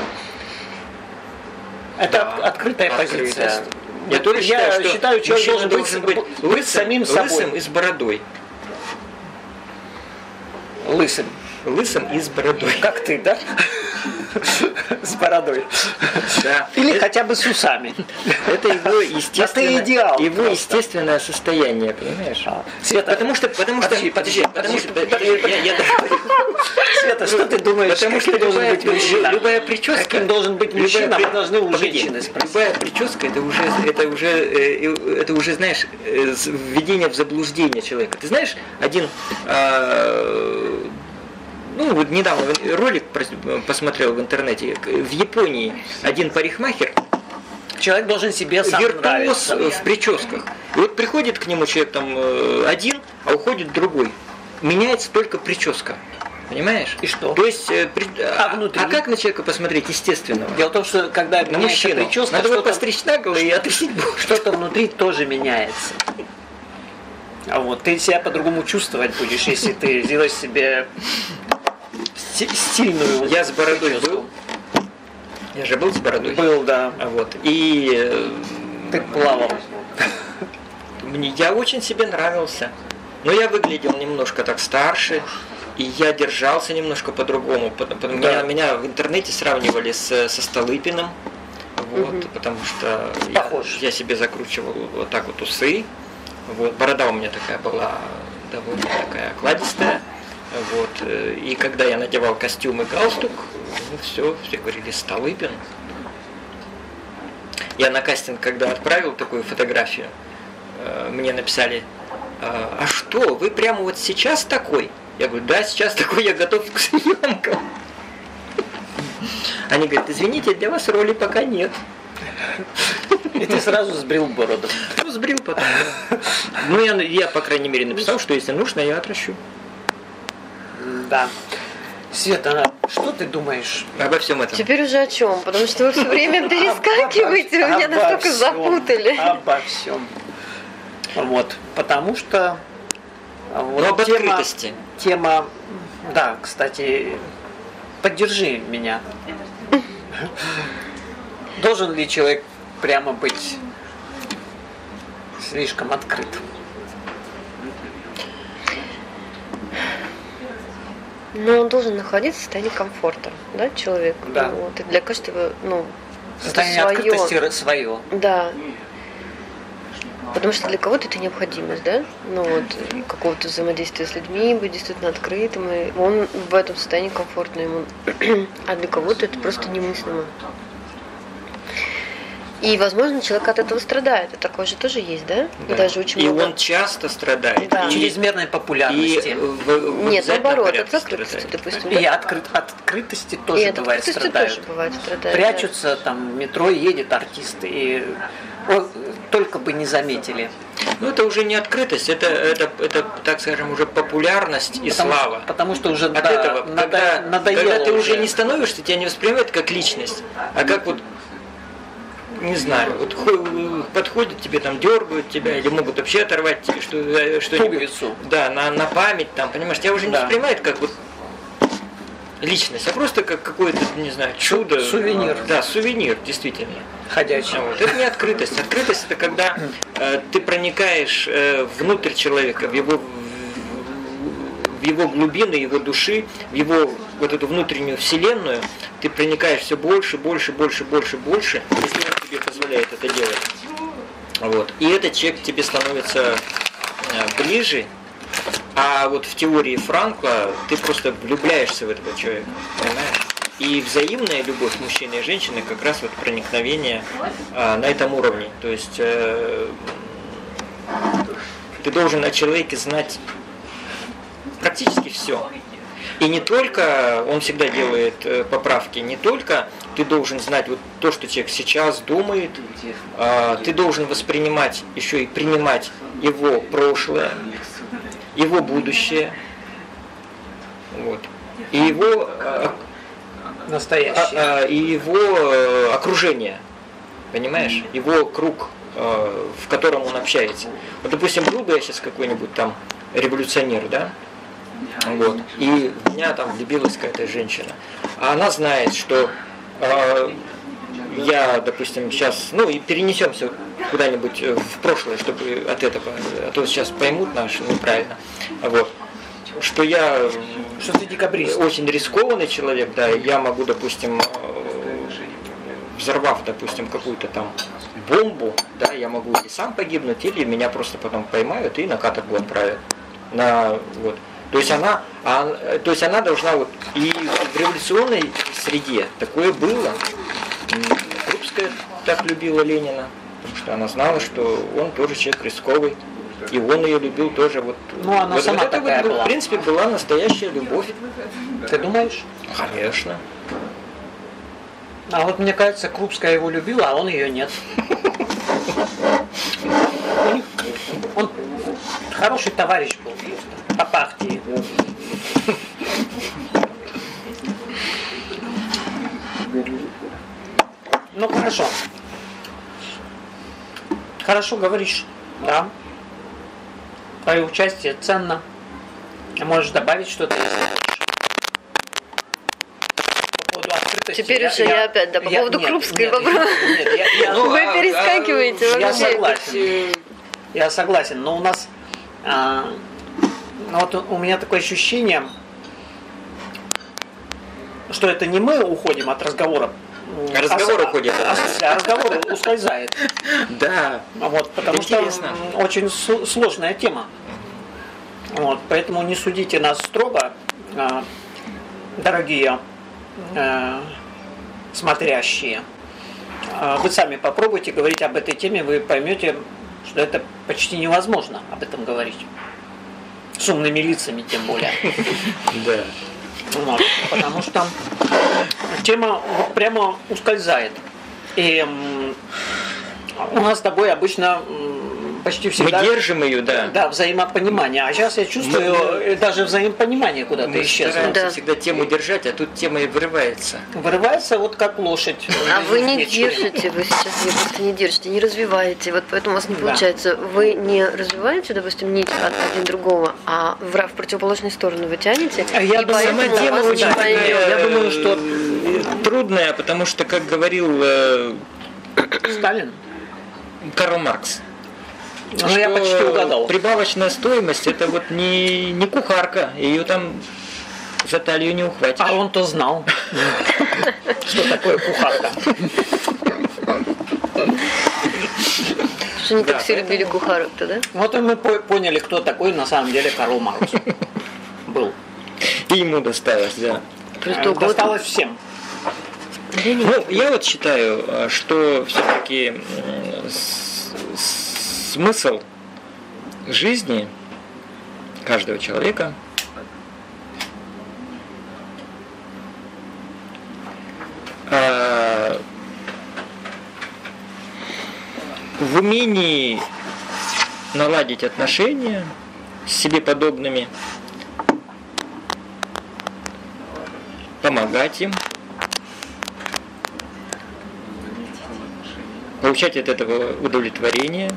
Это открытая позиция. Я тоже считаю, что человек должен быть самим собой. Лысым и с бородой. Лысым и с бородой. Как ты, да? С бородой. Да. Или хотя бы с усами. Это его естественное, идеал его естественное состояние, понимаешь? Света, потому что Света, что ты думаешь, потому что должен быть мужчина? Любая прическа, каким должен быть мужчина, мы должны у женщины спросить. Любая прическа, это уже, знаешь, введение в заблуждение человека. Ты знаешь, один вот недавно ролик посмотрел в интернете. В Японии один парикмахер, человек должен себе сам виртуоз в прическах. И вот приходит к нему человек там один, а уходит другой. Меняется только прическа. Понимаешь? И что? То есть, внутри? А как на человека посмотреть естественно? Дело в том, что когда на мужчину прическа, надо вот постричь наголо и отрастить бороду. Что-то внутри тоже меняется. А вот ты себя по-другому чувствовать будешь, если ты сделаешь себе стильную. Я с бородой был. Я же был с бородой. Был, да. Вот. И ты плавал. Я очень себе нравился. Но я выглядел немножко так старше. И я держался немножко по-другому. Меня в интернете сравнивали со Столыпиным. Вот, потому что я себе закручивал вот так вот усы. Вот, борода у меня такая была довольно такая окладистая. Вот, и когда я надевал костюм и галстук, все говорили Столыпин. Я на кастинг, когда отправил такую фотографию, мне написали: а что, вы прямо вот сейчас такой? Я говорю: да, сейчас такой, я готов к съемкам. Они говорят: извините, для вас роли пока нет. И ты сразу сбрил бороду. Ну, сбрил потом. Ну, я, по крайней мере, написал, что если нужно, я отращу. Да. Света, что ты думаешь обо всем этом? Теперь уже о чем? Потому что вы все время перескакиваете, вы меня настолько запутали. Обо всем. Вот, потому что об открытости. Тема, да, кстати, поддержи меня. Должен ли человек прямо быть слишком открыт? Но он должен находиться в состоянии комфорта, да, человек? Да. Вот, и для каждого, состояние открытости свое. Да. Потому что для кого-то это необходимость, да? Какого-то взаимодействия с людьми, быть действительно открытым. И он в этом состоянии комфортно ему. А для кого-то это просто немыслимо. И, возможно, человек от этого страдает. И такое же тоже есть, да? Да. Даже очень много. И он часто страдает. Да. Чрезмерной популярности. Нет, наоборот, от закрытости, допустим. И открытости тоже бывает страдают. Прячутся, там, в метро едет артист, и только бы не заметили. Ну, это уже не открытость, это так скажем, уже популярность и слава. Потому что уже от этого, надоело. Когда ты уже не становишься, тебя не воспринимают как личность, а как вот, не знаю, вот подходят тебе, там дергают тебя, или могут вообще оторвать тебе что-нибудь. Да, на память, там, понимаешь, тебя уже не воспринимают как вот личность, а просто как какое-то, не знаю, чудо. Сувенир. Да, сувенир, действительно. Ходячий. Вот. Это не открытость. Открытость – это когда ты проникаешь внутрь человека, в его глубины, его души, в его вот эту внутреннюю вселенную, ты проникаешь все больше, больше, больше, больше, больше. Если он тебе позволяет это делать. Вот. И этот человек тебе становится ближе, а вот в теории Франкла ты просто влюбляешься в этого человека, понимаешь? И взаимная любовь мужчины и женщины как раз вот проникновение на этом уровне. То есть ты должен о человеке знать практически все. И не только, он всегда делает поправки, не только ты должен знать вот то, что человек сейчас думает, ты должен воспринимать, еще и принимать его прошлое, его будущее, вот, и его настоящее, и его окружение, понимаешь, его круг, в котором он общается. Вот, допустим, был бы я сейчас какой-нибудь там революционер, да? Вот. И в меня там влюбилась какая-то женщина. А она знает, что я, допустим, сейчас, ну и перенесемся куда-нибудь в прошлое, чтобы от этого, а то сейчас поймут наши неправильно. Вот. Что я что ты декабрист. Очень рискованный человек, да, я могу, допустим, взорвав, допустим, какую-то там бомбу, да, я могу или сам погибнуть, или меня просто потом поймают и на каторгу отправят. Вот. То есть она должна вот и в революционной среде такое было. Крупская так любила Ленина, потому что она знала, что он тоже человек рисковый, и он ее любил тоже вот. Ну она вот, сама вот это такая вот, была. В принципе, была настоящая любовь. Ты думаешь? Конечно. А вот мне кажется, Крупская его любила, а он ее нет. Он хороший товарищ был по партии. Ну хорошо. Хорошо говоришь, да. Твое участие ценно. Можешь добавить что-то? По поводу открытости. Теперь уже я опять, да, по поводу Крупской попробую. Вы перескакиваете Я вообще. согласен. Я согласен, но у нас вот у меня такое ощущение, что это не мы уходим от разговора. Разговор уходит. А разговор ускользает. Да. Вот, потому что очень сложная тема. Вот, поэтому не судите нас строго, дорогие смотрящие. Вы сами попробуйте говорить об этой теме, вы поймете, что это почти невозможно об этом говорить. С умными лицами тем более. Да. Вот, потому что тема вот прямо ускользает. И у нас с тобой обычно почти всегда... Мы держим ее, да. Да, взаимопонимание. А сейчас я чувствую, даже взаимопонимание куда-то исчезло. Стараемся Да. всегда тему держать, а тут тема и вырывается. Вырывается вот как лошадь. А вы не держите, вы сейчас ее просто не держите, не развиваете, вот поэтому у вас не получается. Вы не развиваете, допустим, нить от один другого, а в противоположную сторону вы тянете. Я и думаю, поэтому Сама у тема вас очень не такая, поймёт. я думаю, что трудная, потому что, как говорил Сталин. Карл Маркс, Ну, я почти угадал. прибавочная стоимость это вот не кухарка, ее там за талию не ухватишь. А он-то знал, что такое кухарка. Что они так Да, все любили кухарок-то, да? Вот и мы поняли, кто такой на самом деле Карл Маркс был. И ему досталось, да. Просто Досталось всем. Ну, я вот считаю, что все-таки смысл жизни каждого человека в умении наладить отношения с себе подобными, помогать им, получать от этого удовлетворение.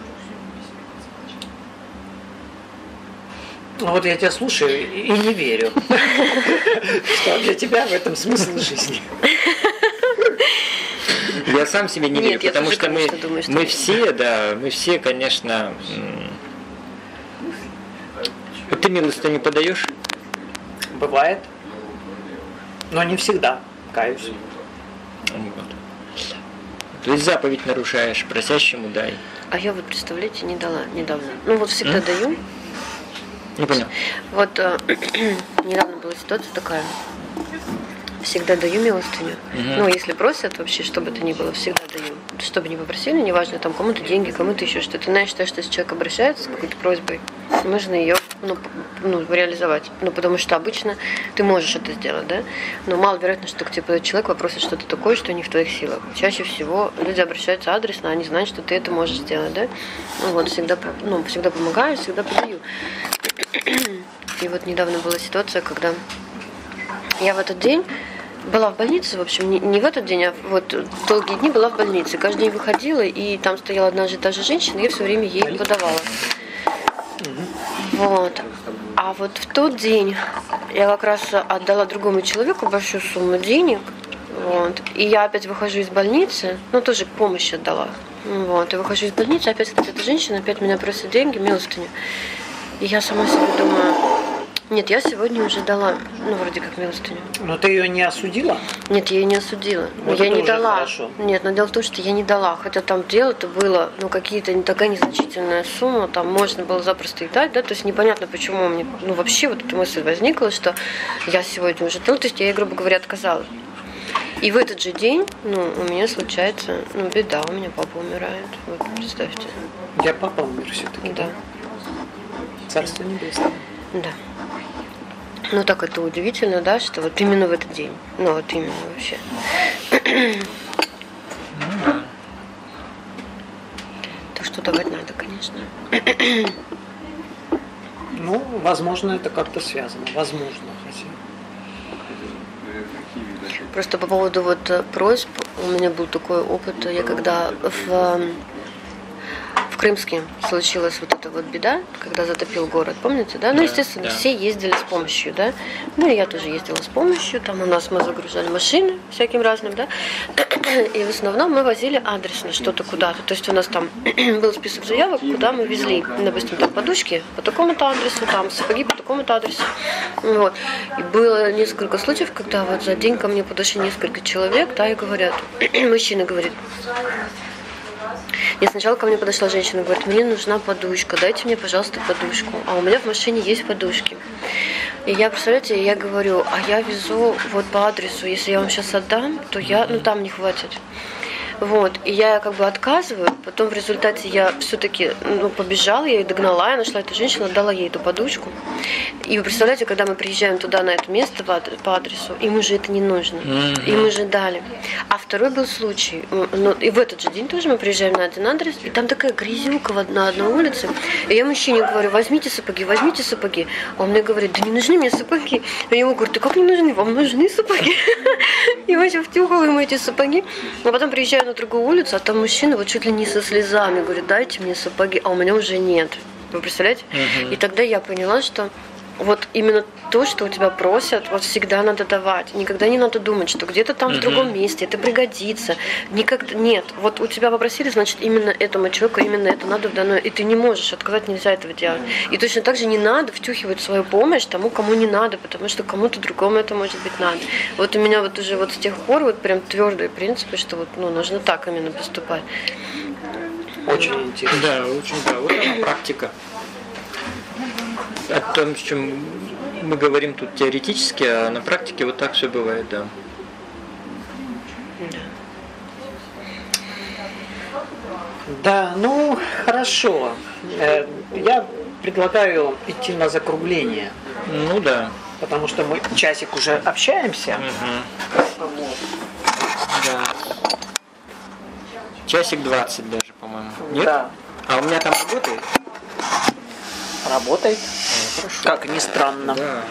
Ну, вот я тебя слушаю и не верю, что для тебя в этом смысл жизни. Я сам себе не верю, я потому тоже, что конечно, думаю, что мы нет. все, да, мы все, конечно. Вот ты милость-то не подаешь? Бывает, но не всегда, каюсь. Вот. То есть заповедь нарушаешь, просящему дай. А я вот, представляете, не дала недавно. Ну вот всегда даю. Не понял. Вот недавно была ситуация такая. Всегда даю милостыню. Ну, если просят вообще, что бы то ни было, всегда даю. Что бы ни попросили, неважно, там кому-то деньги, кому-то еще что-то. Но я считаю, что если человек обращается с какой-то просьбой, нужно ее реализовать. Ну, потому что обычно ты можешь это сделать, да? Но маловероятно, что к тебе подойдет человек, попросит что-то такое, что не в твоих силах. Чаще всего люди обращаются адресно, они знают, что ты это можешь сделать, да? Ну, вот, всегда помогаю, всегда подаю. И вот недавно была ситуация, когда я в этот день была в больнице, в общем, не в этот день, а вот долгие дни была в больнице. Каждый день выходила, и там стояла одна же та же женщина, и я все время ей подавала. Вот. А вот в тот день я как раз отдала другому человеку большую сумму денег. Вот. И я опять выхожу из больницы, ну тоже помощь отдала. Вот. И выхожу из больницы, опять, кстати, эта женщина опять меня просит деньги, милостыню. И я сама себе думаю, нет, я сегодня уже дала, ну, вроде как милостыню. Но ты ее не осудила? Нет, я ее не осудила. Вот я это не уже дала. хорошо. Нет, но дело в том, что я не дала. Хотя там дело-то было, ну, какие-то не такая незначительная сумма, там можно было запросто и дать, да, то есть непонятно, почему мне, ну, вообще вот эта мысль возникла, что я сегодня уже дала, то есть я ей, грубо говоря, отказала. И в этот же день, ну, у меня случается, ну, беда, у меня папа умирает, вот, представьте. У тебя папа умер все-таки? Да. Царство небесное. Да. Ну так это удивительно, да, что вот именно в этот день. Ну вот именно вообще. Так что давать надо, конечно. Ну, возможно, это как-то связано. Возможно, хотя. Просто по поводу вот просьб, у меня был такой опыт, я когда в Крымске случилась вот эта вот беда, когда затопил город, помните, да? Ну, естественно, все ездили с помощью, да? Ну, и я тоже ездила с помощью, там у нас мы загружали машины всяким разным, да? И в основном мы возили адресно что-то куда-то. То есть у нас там был список заявок, куда мы везли, допустим, там подушки по такому-то адресу, там сапоги по такому-то адресу. Вот. И было несколько случаев, когда вот за день ко мне подошли несколько человек, да, и говорят, мужчина говорит, и сначала ко мне подошла женщина, говорит, мне нужна подушка, дайте мне, пожалуйста, подушку. А у меня в машине есть подушки. И я, представляете, я говорю, а я везу вот по адресу, если я вам сейчас отдам, то я, ну там не хватит. Вот, и я как бы отказываю, потом в результате я все-таки побежала, я ее догнала, я нашла эту женщину, отдала ей эту подушку. И вы представляете, когда мы приезжаем туда, на это место по адресу, им уже это не нужно, им уже дали. А второй был случай, и в этот же день тоже мы приезжаем на один адрес, и там такая грязюка на одной улице, и я мужчине говорю, возьмите сапоги, а он мне говорит, да не нужны мне сапоги. Я ему говорю, да как не нужны, вам нужны сапоги. И мы еще втюхала ему эти сапоги, а потом приезжаю на другую улицу, а там мужчина вот чуть ли не со слезами говорит, дайте мне сапоги, а у меня уже нет. Вы представляете? И тогда я поняла, что вот именно то, что у тебя просят, вот всегда надо давать. Никогда не надо думать, что где-то там в другом месте это пригодится. Никогда нет. Вот у тебя попросили, значит, именно этому человеку, именно это надо в данное. И ты не можешь отказать, нельзя этого делать. И точно так же не надо втюхивать свою помощь тому, кому не надо, потому что кому-то другому это может быть надо. Вот у меня вот уже вот с тех пор вот прям твердые принципы, что вот нужно так именно поступать. Очень интересно. Да, очень, да. Вот она практика. О том, с чем мы говорим тут теоретически, а на практике вот так все бывает, да. Да, ну хорошо. Я предлагаю идти на закругление. Ну да. Потому что мы часик уже общаемся. Да. Часик 20 даже, по-моему. Нет? Да. А у меня там работает? Работает. Хорошо. Как ни странно. Да.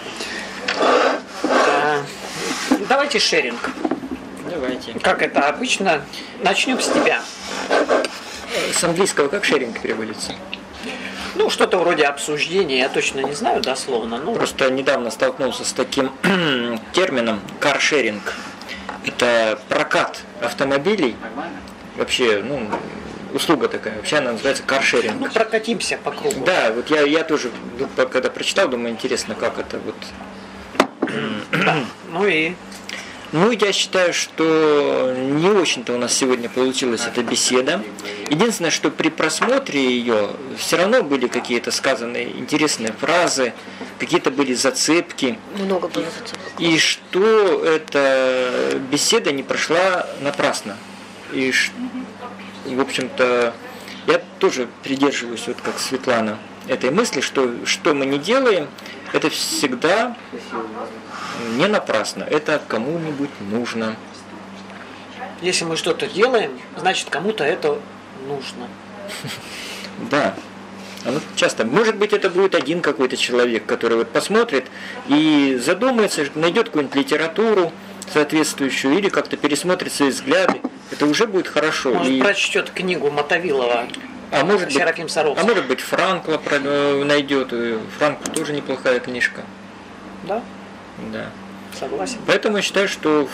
Давайте шеринг. Давайте. Как это обычно. Начнем с тебя. С английского как шеринг переводится? Ну, что-то вроде обсуждения, я точно не знаю дословно. Но... Просто недавно столкнулся с таким термином каршеринг. Это прокат автомобилей. Вообще, услуга такая. Вообще она называется каршеринг. Ну, прокатимся по кругу. Да, вот я тоже, когда прочитал, думаю, интересно, как это вот. Да. Ну и... Ну, я считаю, что не очень-то у нас сегодня получилась эта беседа. Единственное, что при просмотре ее все равно были какие-то сказанные интересные фразы, какие-то были зацепки. Много было зацепок. И что эта беседа не прошла напрасно. И, в общем-то, я тоже придерживаюсь, вот как Светлана, этой мысли, что мы не делаем, это всегда не напрасно. Это кому-нибудь нужно. Если мы что-то делаем, значит кому-то это нужно. Да. Оно часто. Может быть, это будет один какой-то человек, который вот посмотрит и задумается, найдет какую-нибудь литературу соответствующую или как-то пересмотрит свои взгляды. Это уже будет хорошо. Может, прочтет книгу Мотовилова, Серафим Саровский. А может быть, Франкла найдет. Франкл тоже неплохая книжка. Да? Да. Согласен. Поэтому я считаю, что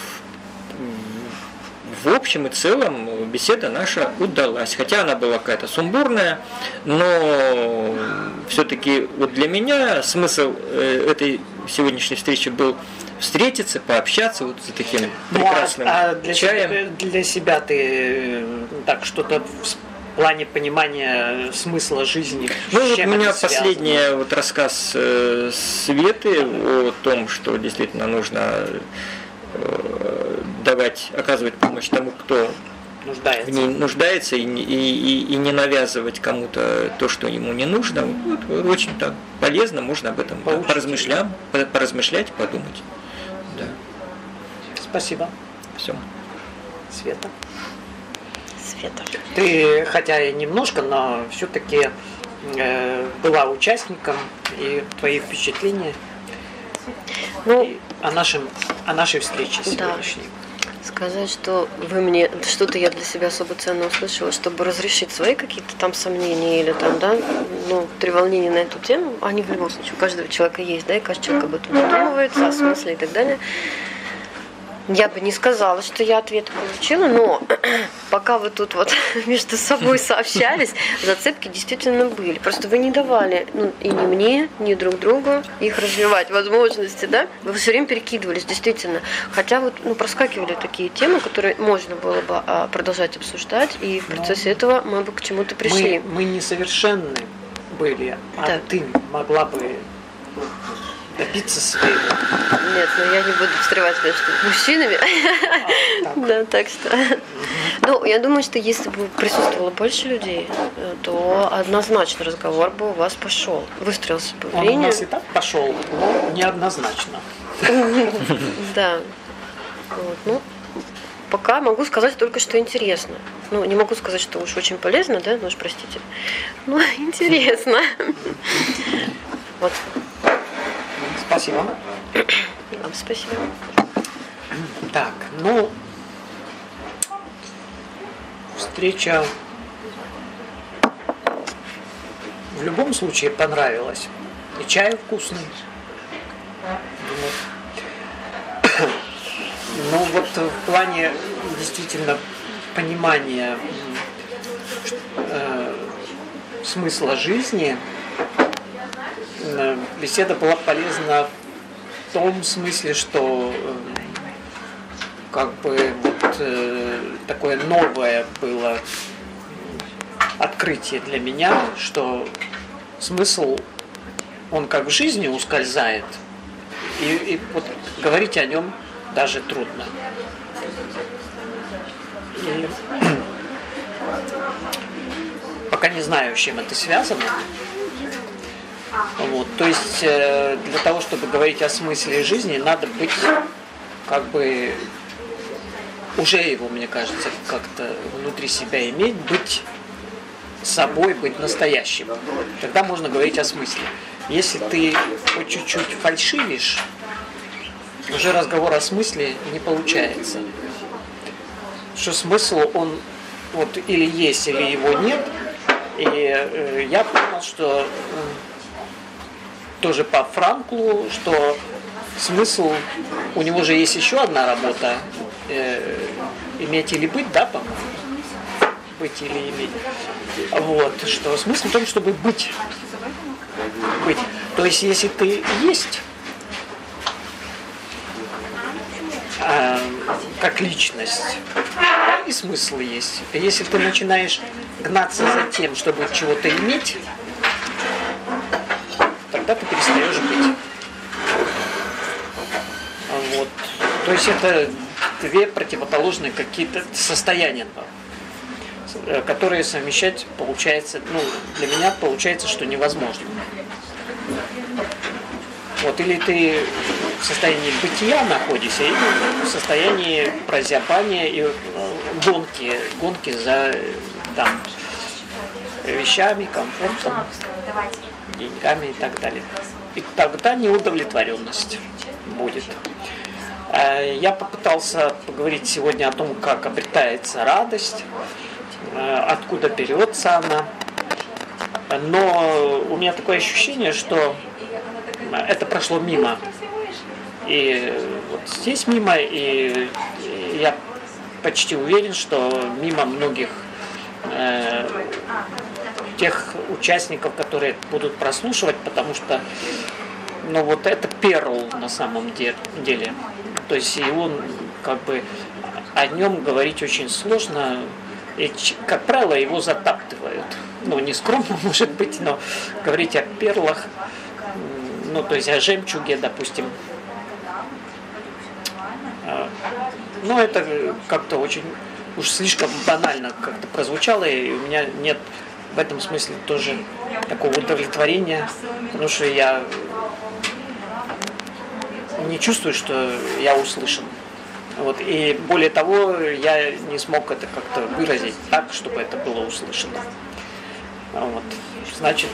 в общем и целом беседа наша удалась. Хотя она была какая-то сумбурная, но все-таки вот для меня смысл этой сегодняшней встречи был встретиться, пообщаться вот за таким прекрасным чаем. Для себя ты так что-то в плане понимания смысла жизни. Ну вот у меня последний вот рассказ Светы о том, что действительно нужно оказывать помощь тому, кто в ней нуждается, и не навязывать кому-то то, что ему не нужно. Вот, очень так полезно, можно об этом поразмышлять, подумать. Да. Спасибо. Все. Света. Света. Ты, хотя и немножко, но все-таки была участником, и твои впечатления о нашей встрече сегодняшней. Сказать, что вы мне, что-то я для себя особо ценно услышала, чтобы разрешить свои какие-то там сомнения или там, да, треволнения на эту тему, они в любом случае у каждого человека есть, да, и каждый человек об этом задумывается, о смысле и так далее. Я бы не сказала, что я ответы получила, но пока вы тут вот между собой сообщались, зацепки действительно были. Просто вы не давали и ни мне, ни друг другу их развивать, возможности, да? Вы все время перекидывались, действительно. Хотя вот проскакивали такие темы, которые можно было бы продолжать обсуждать, и в процессе этого мы бы к чему-то пришли. Мы несовершенны были, а ты могла бы добиться своего. Нет, я не буду встревать между мужчинами. Да, так что. Я думаю, что если бы присутствовало больше людей, то однозначно разговор бы у вас пошел. Выстроился бы время. Он у нас и так пошел, но неоднозначно. Да. Пока могу сказать только, что интересно. Не могу сказать, что уж очень полезно, да, уж простите. Но интересно. Вот. Спасибо. Вам спасибо. Так, встреча в любом случае понравилась. И чай вкусный. Вот в плане действительно понимания смысла жизни беседа была полезна в том смысле, что такое новое было открытие для меня, что смысл, он как в жизни ускользает, и вот говорить о нем даже трудно. И пока не знаю, с чем это связано. То есть для того, чтобы говорить о смысле жизни, надо быть уже его, мне кажется, как-то внутри себя иметь, быть собой, быть настоящим. Тогда можно говорить о смысле. Если ты хоть чуть-чуть фальшивишь, уже разговор о смысле не получается. Что смысл, он или есть, или его нет. И я понял, что тоже по Франклу, что смысл, у него же есть еще одна работа, иметь или быть, да, по-моему? Быть или иметь. Что смысл в том, чтобы быть. То есть, если ты есть, как личность. И смысл есть. Если ты начинаешь гнаться за тем, чтобы чего-то иметь, тогда ты перестаешь быть. Вот. То есть это две противоположные какие-то состояния, которые совмещать получается, для меня получается, что невозможно. Вот, или ты в состоянии бытия находишься, или в состоянии прозябания и гонки за там, вещами, комфортом, деньгами и так далее. И тогда неудовлетворенность будет. Я попытался поговорить сегодня о том, как обретается радость, откуда берется она. Но у меня такое ощущение, что это прошло мимо. И вот здесь мимо, и я почти уверен, что мимо многих тех участников, которые будут прослушивать, потому что вот это перл на самом деле. То есть и он о нем говорить очень сложно. И, как правило, его затаптывают. Не скромно, может быть, но говорить о перлах, то есть о жемчуге, допустим. Это как-то очень уж слишком банально как-то прозвучало, и у меня нет в этом смысле тоже такого удовлетворения, потому что я не чувствую, что я услышан. И более того, я не смог это как-то выразить так, чтобы это было услышано. Значит,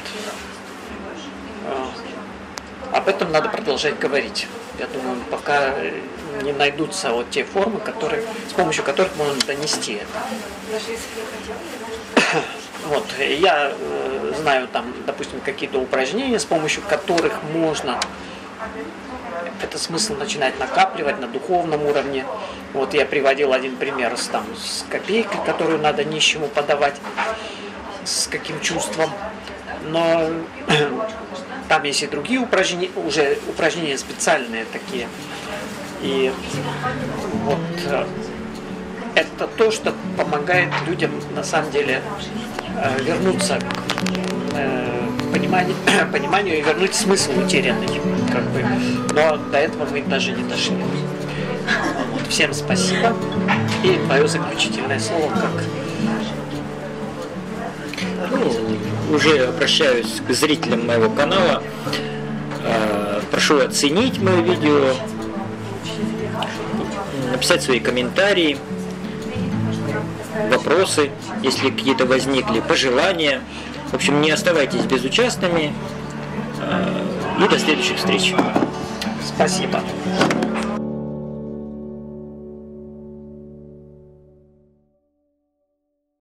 об этом надо продолжать говорить. Я думаю, пока не найдутся те формы, с помощью которых можно донести это. Я знаю там, допустим, какие-то упражнения, с помощью которых можно этот смысл начинать накапливать на духовном уровне. Я приводил один пример с копейкой, которую надо нищему подавать, с каким чувством. Но там есть и другие упражнения, уже упражнения специальные такие. И это то, что помогает людям на самом деле вернуться к пониманию и вернуть смысл утерянный. Но до этого мы даже не дошли. Всем спасибо. И твое заключительное слово как... Уже обращаюсь к зрителям моего канала. Прошу оценить мое видео, написать свои комментарии, вопросы, если какие-то возникли, пожелания. В общем, не оставайтесь безучастными. И до следующих встреч. Спасибо.